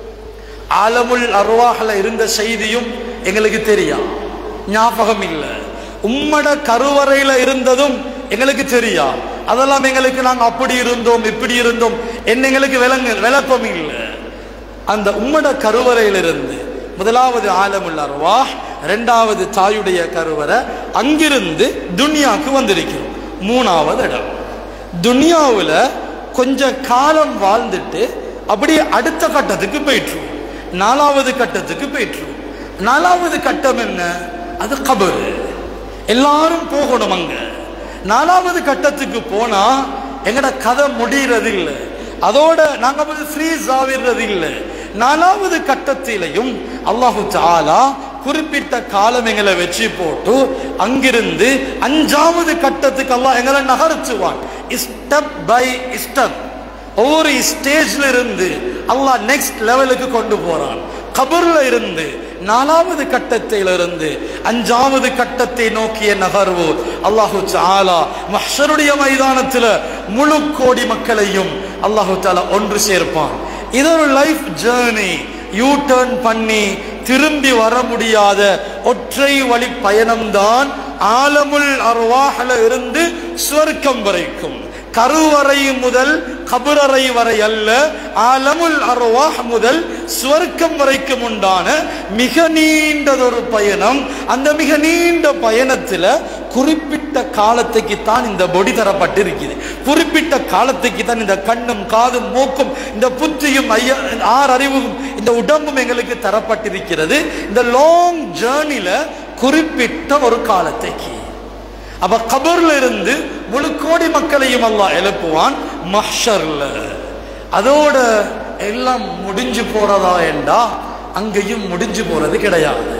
ஆலமுல் அர்வாஹ்ல இருந்த செய்தியும் எங்களுக்கு தெரியா, ஞாபகம் இல்லை. உம்மட கருவறையில இருந்ததும் எங்களுக்கு தெரியா. அதெல்லாம் எங்களுக்கு நாங்க அப்படி இருந்தோம் இப்படி இருந்தோம் என்ன எங்களுக்கு விளங்கு விளக்கம் இல்லை. அந்த உம்மட கருவறையிலிருந்து முதலாவது ஆலமுல் அர்வாஹ், இரண்டாவது தாயுடைய கருவறை, அங்கிருந்து துனியாவுக்கு வந்திருக்கிறோம். மூணாவது இடம். துனியாவுல கொஞ்ச காலம் வாழ்ந்துட்டு அப்படியே அடுத்த கட்டத்துக்கு போயிட்டுருவோம். நாலாவது கட்டத்துக்கு போயிட்டுருவோம். நாலாவது கட்டம் என்ன? அது கபர். எல்லாரும் போகணும் அங்க. நாலாவது கட்டத்துக்கு போனா எங்கட கதை முடிகிறது இல்லை, அதோட நாங்க ஃப்ரீஸ் ஆகிறது இல்லை. நாலாவது கட்டத்திலையும் அல்லாஹு தஆலா குறிப்பிட்ட காலம் எங்களை வச்சு போட்டு அங்கிருந்து அஞ்சாவது கட்டத்துக்கு அல்லாஹ் எங்களை நகர்த்துவான். ஸ்டெப் பை ஸ்டெப் ஒவ்வொரு ஸ்டேஜ்ல இருந்து அல்லாஹ் நெக்ஸ்ட் லெவலுக்கு கொண்டு போறான். கபர்ல இருந்து நாலாவது கட்டத்திலிருந்து அஞ்சாவது கட்டத்தை நோக்கிய நகர்வு அல்லாஹு தஆலா மஹ்ஷருடைய மைதானத்துல முழு கோடி மக்களையும் அல்லாஹு தஆலா ஒன்று சேர்ப்பான். இது ஒரு லைஃப் ஜேர்னி. யூ டர்ன் பண்ணி திரும்பி வர முடியாத ஒற்றை வழி பயணம்தான் ஆலமுல் அர்வாஹ்ல இருந்து சுவர்க்கம் வரைக்கும். கருவறை முதல் கபரறை வரை அல்ல, ஆலமுல் அர்வாஹ் முதல் சுவர்க்கம் வரைக்கும் உண்டான மிக நீண்டதொரு பயணம். அந்த மிக நீண்ட பயணத்துல குறிப்பிட்ட காலத்துக்கு தான் இந்த பொடி தரப்பட்டிருக்குது. குறிப்பிட்ட காலத்துக்கு தான் இந்த கண்ணும் காதும் மூக்கும் இந்த புத்தியும் ஆறு அறிவும் இந்த உடம்பும் எங்களுக்கு தரப்பட்டிருக்கிறது. இந்த லாங் ஜேர்னில குறிப்பிட்ட ஒரு காலத்துக்கு. அப்ப கபர்ல இருந்து முழு கோடி மக்களையும் அல்லாஹ் எழுப்புவான் மஹ்ஷர்ல. அதோட எல்லாம் முடிஞ்சு போறதா என்றா அங்கேயும் முடிஞ்சு போறது கிடையாது.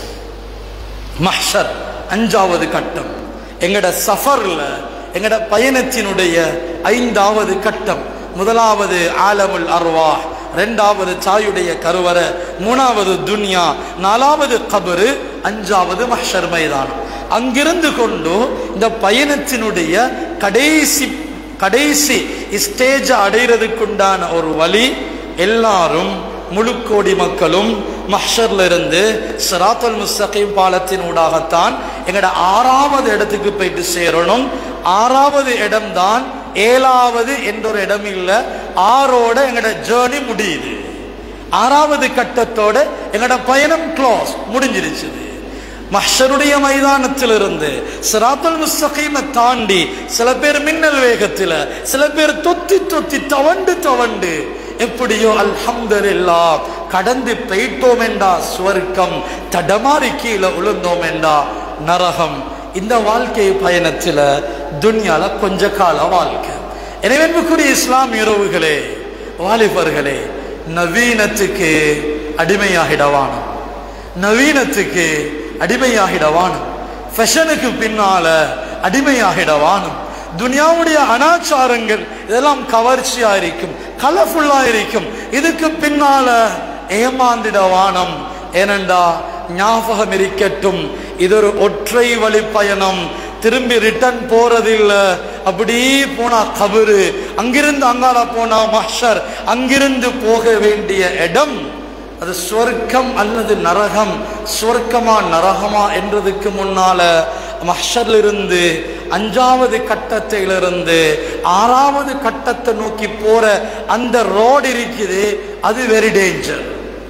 மஹ்ஷர் அஞ்சாவது கட்டம். எங்கட சஃபர்ல எங்கட பயணத்தினுடைய ஐந்தாவது கட்டம். முதலாவது ஆலமுல் அர்வாஹ், இரண்டாவது தாயுடைய கருவறை, மூணாவது துன்யா, நாலாவது கபரு, அஞ்சாவது மஹ்ஷர் மைதானம். அங்கிருந்து கொண்டு இந்த பயணத்தினுடைய கடைசி கடைசி ஸ்டேஜ் அடைகிறதுக்குண்டான ஒரு வழி எல்லாரும் முழு கோடி மக்களும் மஹ்ஷர்ல இருந்து சிராத்துல் முஸ்தகீம் பாலத்தின் ஊடாகத்தான் எங்கட ஆறாவது இடத்துக்கு போயிட்டு சேரணும். ஆறாவது இடம் தான் ஏழாவது என்ற ஒரு இடம் இல்லை. ஆறோட எங்கட ஜேர்னி முடியுது. ஆறாவது கட்டத்தோட எங்கட பயணம் க்ளோஸ் முடிஞ்சிருச்சு. மஹ்ஷருடைய மைதானத்திலிருந்து சிராத்துல் முஸ்தகீமை தாண்டி சில பேர் மின்னல் வேகத்தில், சில பேர் தொத்தி தொத்தி தவண்டு தவண்டு எப்படியோ அல்ஹம்துலில்லாஹ் கடந்து போயிட்டோம் என்றா சுவர்க்கம், தடமாறி கீழே விழுந்தோம் என்றா நரகம். இந்த வாழ்க்கை பயணத்தில் துன்யால கொஞ்ச கால வாழ்க்கை. எனவே அன்புக்குரிய இஸ்லாமிய உறவுகளே, வாலிபர்களே, நவீனத்துக்கு அடிமையாகிடவானோம், நவீனத்துக்கு அடிமையாகிடவானும், ஃபேஷனுக்கு பின்னால அடிமையாகிடவானும். துனியாவுடைய அனாச்சாரங்கள் இதெல்லாம் கவர்ச்சியா இருக்கும், கலர்ஃபுல்லா இருக்கும், இதுக்கு பின்னால ஏமாந்திடவானம். ஏனண்டா ஞாபகம் இருக்கட்டும், இது ஒரு ஒற்றை வழி பயணம், திரும்பி ரிட்டர்ன் போறதில்ல. அப்படி போனா கபரு, அங்கிருந்து அங்கால போனா மஹ்ஷர், அங்கிருந்து போக வேண்டிய இடம் அது சொர்க்கம் அல்லது நரகம். சொர்க்கமா நரகமா என்றதுக்கு முன்னால மஹ்ஷர்ல இருந்து அஞ்சாவது கட்டத்திலிருந்து ஆறாவது கட்டத்தை நோக்கி போற அந்த ரோடு இருக்குது, அது வெரி டேஞ்சர்.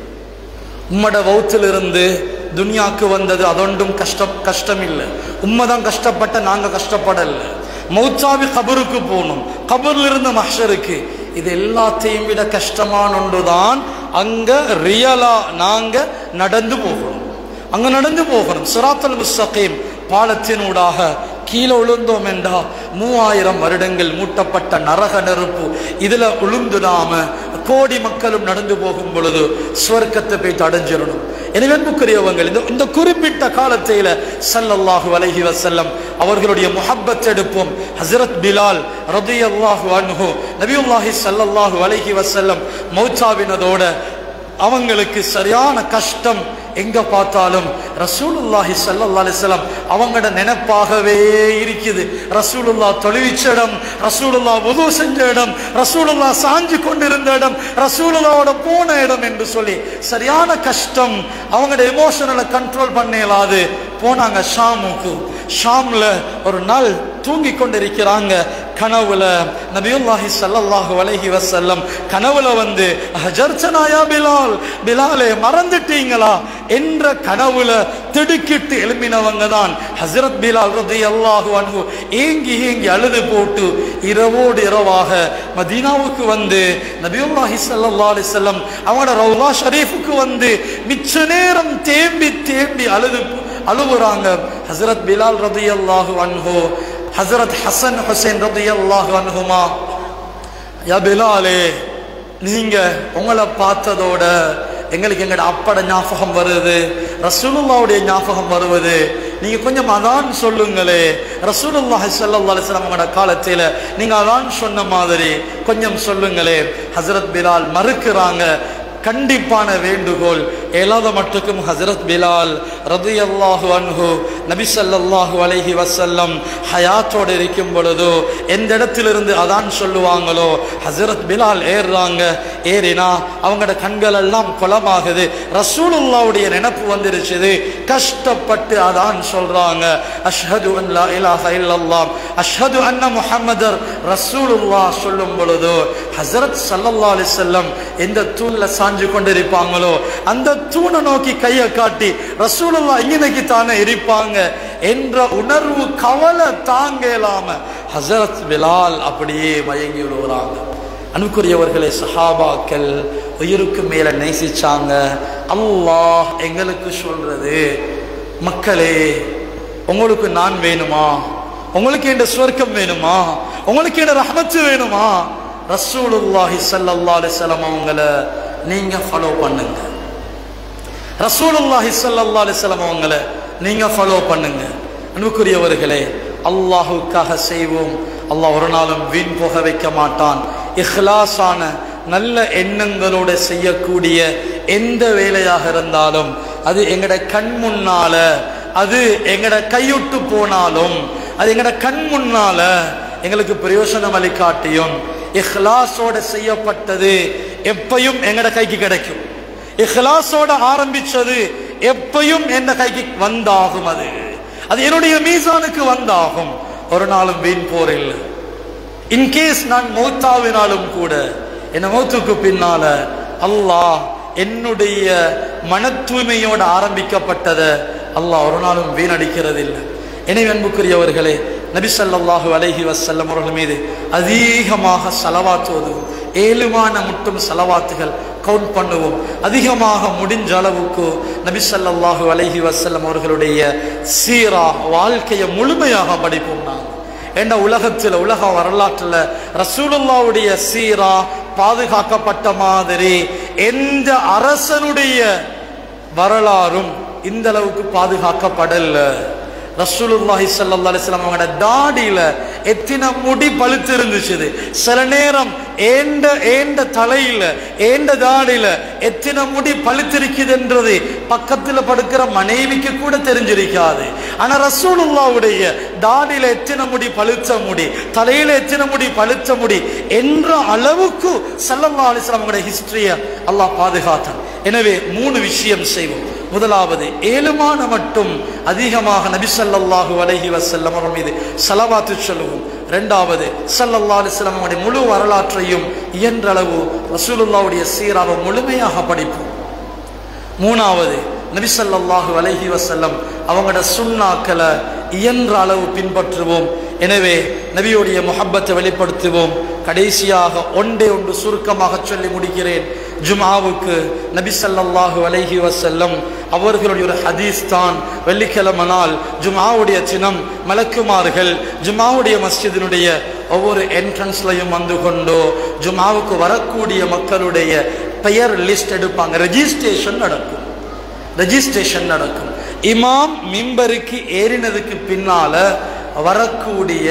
உம்மட வௌத்திலிருந்து துனியாக்கு வந்தது அதொன்றும் கஷ்டம் கஷ்டம் இல்லை. உண்மைதான் கஷ்டப்பட்ட, நாங்க கஷ்டப்படல. மௌத்தாவி கபருக்கு போகணும், கபர்ல இருந்து மஹ்ஷருக்கு, இது எல்லாத்தையும் விட கஷ்டமான ஒன்றுதான் அங்க ரியலா நாங்க நடந்து போகணும். அங்க நடந்து போகணும். சிராத்தல் முஸ்தகீம் பாலத்தினூடாக கீழே விழுந்தோம் என்றா மூவாயிரம் வருடங்கள் மூட்டப்பட்ட நரக நெருப்பு, இதுல விழுந்துடாம கோடி மக்களும் நடந்து போகும் பொழுது ஸ்வர்க்கத்தை போய் அடைஞ்சிடணும். எனவே அன்புக்குரியவங்கள், இந்த இந்த குறிப்பிட்ட காலத்தில ஸல்லல்லாஹு அலைஹி வஸல்லம் அவர்களுடைய முஹப்பத் எடுப்போம். ஹஸ்ரத் பிலால் ரலியல்லாஹு அன்ஹு நபியுல்லாஹி ஸல்லல்லாஹு அலைஹி வஸல்லம் மௌத்தாவினதோட அவங்களுக்கு சரியான கஷ்டம். எங்க பார்த்தாலும் ரசூலுல்லாஹி ஸல்லல்லாஹு அலைஹி வஸல்லம் அவங்களோட நினைப்பாகவே இருக்குது. ரசூலுல்லாஹ் தொழுவிச்ச இடம், ரசூலுல்லாஹ் வுது செஞ்ச இடம், ரசூலுல்லாஹ் சாஞ்சு கொண்டிருந்த இடம், ரசூலுல்லாஹோட போன இடம் என்று சொல்லி சரியான கஷ்டம். அவங்களோட எமோஷனலை கண்ட்ரோல் பண்ண இயலாது. போனாங்க ஷாமுக்கு. ஷாம்ல ஒரு நாள் தூங்கி கொண்டிருக்கிறாங்க. கனவுல நபியுல்லாஹி ஸல்லல்லாஹு அலைஹி வஸல்லம் கனவுல வந்து ஹஜர்தனா யா பிலால், பிலாலே மறந்துட்டீங்களா என்ற கனவுல திடுக்கிட்டு எழுப்பினவங்க தான் ஹஸ்ரத் பிலால் ரலியல்லாஹு அன்ஹு. ஏங்கி ஏங்கி அழுது போட்டு இரவோடு இரவாக மதீனாவுக்கு வந்து நபியுல்லாஹி ஸல்லல்லாஹு அலைஹி வஸல்லம் அவங்களோட ரௌலா ஷரீஃபுக்கு வந்து மிச்ச நேரம் தேம்பி தேம்பி அழுது அழுவுறாங்க. ஹஸ்ரத் பிலால் ரலியல்லாஹு அன்ஹு ஹஸ்ரத் ஹசன் ஹுசைன் ரலியல்லாஹு அன்ஹுமா, யா பிலாலே, நீங்க உங்களை பார்த்ததோட எங்களுக்கு எங்கட அப்பட ஞாபகம் வருது, ரசூலுல்லாஹ்வுடைய ஞாபகம் வருவது. நீங்க கொஞ்சம் அதான் சொல்லுங்களே. ரசூலுல்லாஹி ஸல்லல்லாஹு அலைஹி வஸல்லம் அவங்களோட காலத்தில நீங்க அதான் சொன்ன மாதிரி கொஞ்சம் சொல்லுங்களே. ஹஸ்ரத் பிலால் மறுக்கிறாங்க. கண்டிப்பான வேண்டுகோள் ஏலாத மட்டுக்கும் ஹஸ்ரத் பிலால் ரலியல்லாஹு அன்ஹு நபி ஸல்லல்லாஹு அலைஹி வஸல்லம் ஹயாத்தோடு இருக்கும் பொழுது எந்த இடத்திலிருந்து அதான் சொல்லுவாங்களோ ஹஸ்ரத் பிலால் ஏறுறாங்க. ஏறினா அவங்களோட கண்கள் எல்லாம் குளமாகுது. ரசூலுல்லாஹ்வுடைய நினைப்பு வந்துருச்சு. கஷ்டப்பட்டு அதான் சொல்றாங்க, அஷ்ஹது அன் லா இலாஹ இல்லல்லாஹ் அஷ்ஹது அன்ன முஹம்மதர் ரசூலுல்லாஹ் சொல்லும் பொழுது ஹஸ்ரத் ஸல்லல்லாஹு அலைஹி வஸல்லம் எந்த தூண்ல சாஞ்சு கொண்டிருப்பாங்களோ அந்த தூணை நோக்கி கையை காட்டி ரசூலுல்லாஹ் இன்னைக்கு தானே இருப்பாங்க என்ற உணர்வு, கவலை தாங்க இல்லாம ஹஸ்ரத் பிலால் அப்படியே மயங்கி விழுகிறாங்க. அன்புக்குரியவர்களே, சஹாபாக்கள் உயிருக்கு மேல நேசிச்சாங்க. அல்லாஹ் எங்களுக்கு சொல்றது, மக்களே உங்களுக்கு நான் வேணுமா, உங்களுக்கு இந்த சொர்க்கம் வேணுமா, உங்களுக்கு இந்த ரஹ்மத்து வேணுமா, ரசூலுல்லாஹி ஸல்லல்லாஹு அலைஹி வஸல்லம் அவங்கள நீங்க ஃபாலோ பண்ணுங்க. ரசூலுல்லாஹி ஸல்லல்லாஹு அலைஹி வஸல்லம் அவங்கள நீங்க ஃபாலோ பண்ணுங்க. அன்புக்குரியவர்களே, அல்லாஹ்வுக்காக செய்வோம். அல்லாஹ் ஒரு நாளும் வீண் போக வைக்க மாட்டான். இஹ்லாஸான நல்ல எண்ணங்களோட செய்யக்கூடிய எந்த வேலையாக இருந்தாலும் அது எங்கட கண் முன்னால, அது எங்கட கையுட்டு போனாலும், அது எங்கட கண் முன்னால எங்களுக்கு பிரயோசனம் அளிக்காட்டியும் இஹ்லாஸோட செய்யப்பட்டது எப்பையும் எங்கட கைக்கு கிடைக்கும். இஹ்லாஸோட ஆரம்பிச்சது எப்பையும் எந்த கைக்கு வந்தாகும். அது அது என்னுடைய மீசானுக்கு வந்தாகும். ஒரு நாளும் வீண் போர் இல்லை. இன்கேஸ் நான் மௌத்தாவினாலும் கூட என்ன மௌத்துக்கு பின்னால அல்லாஹ் என்னுடைய மன தூய்மையோடு ஆரம்பிக்கப்பட்டத அல்லாஹ் ஒரு நாளும் வீணடிக்கிறது இல்லை. எனவே அன்புக்குரியவர்களே, நபி ஸல்லல்லாஹு அலைஹி வஸல்லம் அவர்கள் மீது அதிகமாக ஸலவாத் ஓதுவோம். ஏழுமான மட்டும் ஸலவாத்துகள் கவுண்ட் பண்ணுவோம். அதிகமாக முடிஞ்ச அளவுக்கு நபி ஸல்லல்லாஹு அலைஹி வஸல்லம் அவர்களுடைய சீரா வாழ்க்கையை முழுமையாக படிப்போம். நாங்கள் என்ற உலகத்தில், உலக வரலாற்றில் ரசூலுல்லாஹ்வுடைய சீரா பாதுகாக்கப்பட்ட மாதிரி எந்த அரசனுடைய வரலாறும் இந்த அளவுக்கு பாதுகாக்கப்படல. ரசூலுல்லாஹி ஸல்லல்லாஹு அலைஹி வஸல்லம் அவங்களோட தாடியில எத்தனை முடி பழுத்து இருந்துச்சு. சில நேரம் ஏண்ட ஏண்ட தலையில ஏண்ட தாடியில எத்தனை முடி பழுத்திருக்குதுன்றது பக்கத்துல படுக்கிற மனைவிக்கு கூட தெரிஞ்சிருக்காது. ஆனா ரசூலுல்லாஹ்வுடைய தாடியில எத்தனை முடி பழுத்த முடி, தலையில எத்தனை முடி பழுத்த முடி என்ற அளவுக்கு ஸல்லல்லாஹு அலைஹி வஸல்லம் அவங்களுடைய ஹிஸ்டரியை அல்லாஹ் பாதுகாத்தான். எனவே மூணு விஷயம் செய்வோம். முதலாவது, ஏழுமான மட்டும் அதிகமாக நபி ஸல்லல்லாஹு அலைஹி வஸல்லம் அவர்கள் மீது ஸலவாத்து சொல்லுவோம். இரண்டாவது, ஸல்லல்லாஹு அலைஹி வஸல்லம் அவருடைய முழு வரலாற்றையும் இயன்றளவு ரசூலுல்லாஹ்வுடைய சீராவை முழுமையாக படிப்போம். மூணாவது, நபி ஸல்லல்லாஹு அலைஹி வஸல்லம் அவங்களோட சுன்னாக்களை இயன்ற அளவு பின்பற்றுவோம். எனவே நபியுடைய முஹப்பத்தை வெளிப்படுத்துவோம். கடைசியாக ஒன்றே ஒன்று சுருக்கமாக சொல்லி முடிக்கிறேன். ஜும்ஆவுக்கு நபி ஸல்லல்லாஹு அலைஹி வஸல்லம் அவர்களுடைய ஒரு ஹதீஸ் தான், வெள்ளிக்கிழமை நாள் ஜும்ஆவுடைய தினம் மலக்குமார்கள் ஜும்ஆவுடைய மஸ்ஜிதினுடைய ஒவ்வொரு என்ட்ரன்ஸ்லையும் வந்து கொண்டோ ஜும்ஆவுக்கு வரக்கூடிய மக்களுடைய பெயர் லிஸ்ட் எடுப்பாங்க. ரெஜிஸ்ட்ரேஷன் நடக்கும் ரெஜிஸ்ட்ரேஷன் நடக்கும் இமாம் மிம்பருக்கு ஏறினதுக்கு பின்னால வரக்கூடிய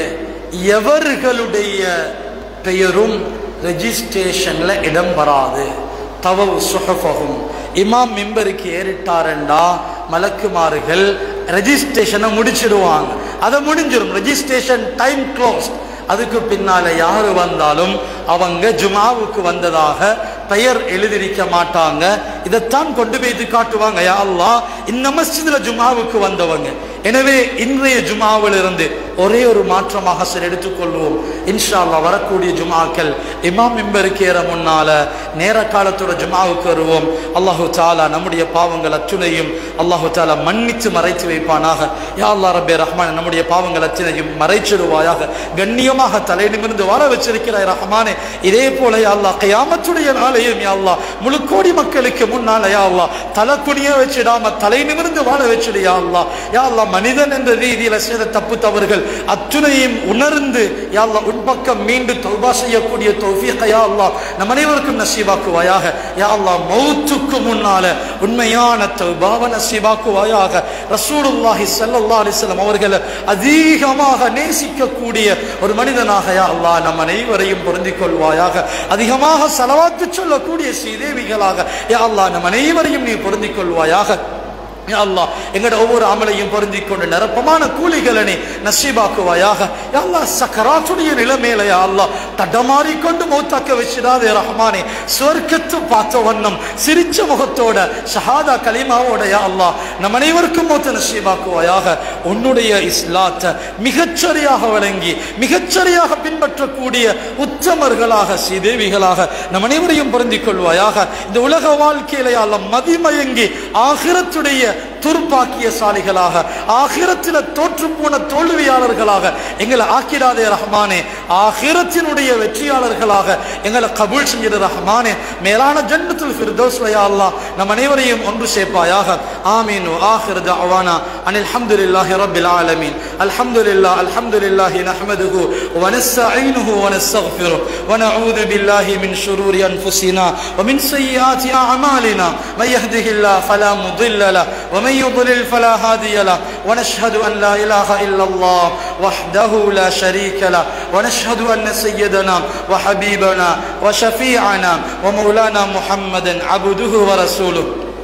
எவர்களுடைய பெயரும் ரெஜிஸ்ட்ரேஷன்ல இடம் வராது. தவவு சுஹஃபஹும், இமாம் மிம்பருக்கு ஏறிட்டாரண்டா மலக்குமார்கள் ரெஜிஸ்ட்ரேஷனை முடிச்சிடுவாங்க. அதை முடிஞ்சிடும், ரெஜிஸ்ட்ரேஷன் டைம் க்ளோஸ். அதுக்கு பின்னால யாரு வந்தாலும் அவங்க ஜுமாவுக்கு வந்ததாக பெயர் எழுதிருக்க மாட்டாங்க. இதைத்தான் கொண்டு போய் காட்டுவாங்க, யா அல்லாஹ் இந்த மஸ்ஜிதுல ஜுமாவுக்கு வந்தவங்க. எனவே இன்றைய ஜுமாவில் இருந்து ஒரே ஒரு மாற்றமாக சில எடுத்துக்கொள்வோம். இன்ஷா அல்லாஹ் வரக்கூடிய ஜுமாக்கள் இமாம் மிம்பருக்கு ஏற முன்னால நேர காலத்தோட ஜுமாவுக்கு வருவோம். அல்லாஹு தாலா நம்முடைய பாவங்கள் அத்துணையும் அல்லாஹு தாலா மன்னித்து மறைத்து வைப்பானாக. யா அல்லாஹ் ரப்பே ரஹ்மான், நம்முடைய பாவங்கள் அத்துணையும் மறைச்சிடுவாயாக. கண்ணியமாக தலை நிமிர்ந்து வாழ வச்சிருக்கிறாய் ரஹ்மானே. இதே போல யா அல்லாஹ் கியாமத்துடைய நாளையும் யா அல்லாஹ் முழு கோடி மக்களுக்கு முன்னால யா அல்லாஹ் தலை குனிய வச்சிடாம தலை நிமிர்ந்து வாழ வச்சிடு யா அல்லாஹ். யா அல்லாஹ் மனிதன் என்ற ரீதியில செய்த தப்பு தவறுகள் அத்துணையும் உணர்ந்து யா அல்லாஹ் உன் பக்கம் மீண்டு தௌபா செய்யக்கூடிய தௌஃபீக் யா அல்லாஹ் நம் அனைவருக்கும் நசீபாக்குவாயாக. யா அல்லாஹ் மௌத்துக்கு முன்னால உண்மையான தௌபாவை நசீபாக்குவாயாக. ரசூலுல்லாஹி ஸல்லல்லாஹு அலைஹி வஸல்லம் அவர்களை அதிகமாக நேசிக்கக்கூடிய ஒரு மனிதனாக யா அல்லாஹ் நம் அனைவரையும் பொருந்திக் கொள்வாயாக. அதிகமாக ஸலவாத்து சொல்லக்கூடிய சீதேவிகளாக யா அல்லாஹ் நம் அனைவரையும் நீ பொருந்திக் கொள்வாயாக. யா அல்லாஹ் எங்கட ஒவ்வொரு அமலையும் பொருந்திக் கொண்டு நிரப்பமான கூலிகளை நீ நசீபாக்குவாயாக. யா அல்லாஹ் சக்கராத்துடைய நிலைமையில யா அல்லாஹ் தடமாறி கொண்டு மௌத்தாக்க வச்சிடாதே ரஹ்மானே. சொர்க்கத்து பார்த்த வண்ணம் சிரிச்ச முகத்தோட ஷஹாதா கலிமாவோட யா அல்லாஹ் நம் அனைவருக்கும் மௌத்த நசீபாக்குவாயாக. உன்னுடைய இஸ்லாத்தை மிகச்சரியாக வழங்கி மிகச்சரியாக பின்பற்றக்கூடிய உத்தமர்களாக சீதேவிகளாக நம் அனைவரையும் பொருந்திக் கொள்வாயாக. இந்த உலக வாழ்க்கையில யா அல்லாஹ் மதிமயங்கி ஆகிரத்துடைய துர்பாக்கிய சாலிகளாக ஆகிரத்தில் தோற்று போன தோல்வியாளர்களாக எங்களை ஆக்கிடாதே ரஹ்மானே. ஆகிரத்தினுடைய வெற்றியாளர்களாக எங்களை கபூல் செஞ்சிடு ரஹ்மானே. மேலான ஜன்னத்துல் ஃபிர்தௌஸ்ல யா அல்லாஹ் நம் அனைவரையும் ஒன்று சேர்ப்பாயாக. ஆமீன். ஆகிர் தஅவானா அனில் ஹம்துலில்லாஹி ரப்பில் ஆலமீன். அல்ஹம்துலில்லாஹ் அல்ஹம்துலில்லாஹி நஹ்மதுஹு வ நஸ்தஈனுஹு வ நஸ்தக்ஃபிருஹு வ நஊது பில்லாஹி மின் ஷுரூரி அன்ஃபுஸினா வ மின் ஸய்யிஆத்தி அஅமாலினா மை யஹ்திஹில்லாஹு ஃபலா முضل له ومن يضلل فلا هادي له ونشهد أن لا إله إلا الله وحده لا شريك له ونشهد أن سيدنا وحبيبنا وشفيعنا ومولانا محمدا عبده ورسوله.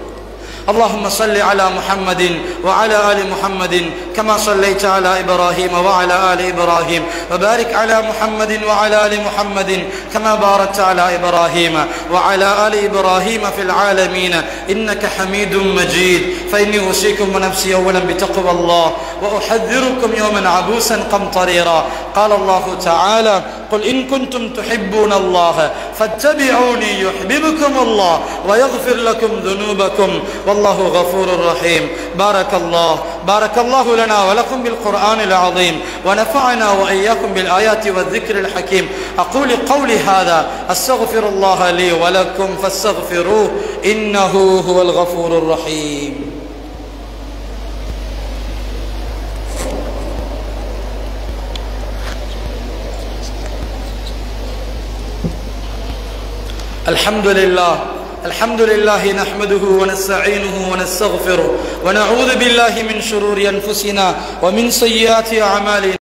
اللهم صل على محمد وعلى آل محمد كما صليت على إبراهيم وعلى آل إبراهيم وبارك على محمد وعلى آل محمد كما باركت على إبراهيم وعلى آل إبراهيم في العالمين إنك حميد مجيد. فإني أوصيكم ونفسي أولا بتقوى الله وأحذركم يوما عبوسا قمطريرا. قال الله تعالى قل إن كنتم تحبون الله فاتبعوني يحببكم الله ويغفر لكم ذنوبكم والله غفور رحيم. بارك الله بارك الله لنا ولكم بالقرآن العظيم ونفعنا وإياكم بالآيات والذكر الحكيم. أقول قولي هذا أستغفر الله لي ولكم فاستغفروه إنه هو الغفور الرحيم. الحمد لله அல்ஹம்துலில்லாஹி நஹ்மதுஹு வ நஸ்தஈனுஹு வ நஸ்தக்ஃபிருஹு வ நஊது பில்லாஹி மின் ஷுரூரி அன்ஃபுஸினா வ மின் ஸய்யிஆத்தி அஅமாலினா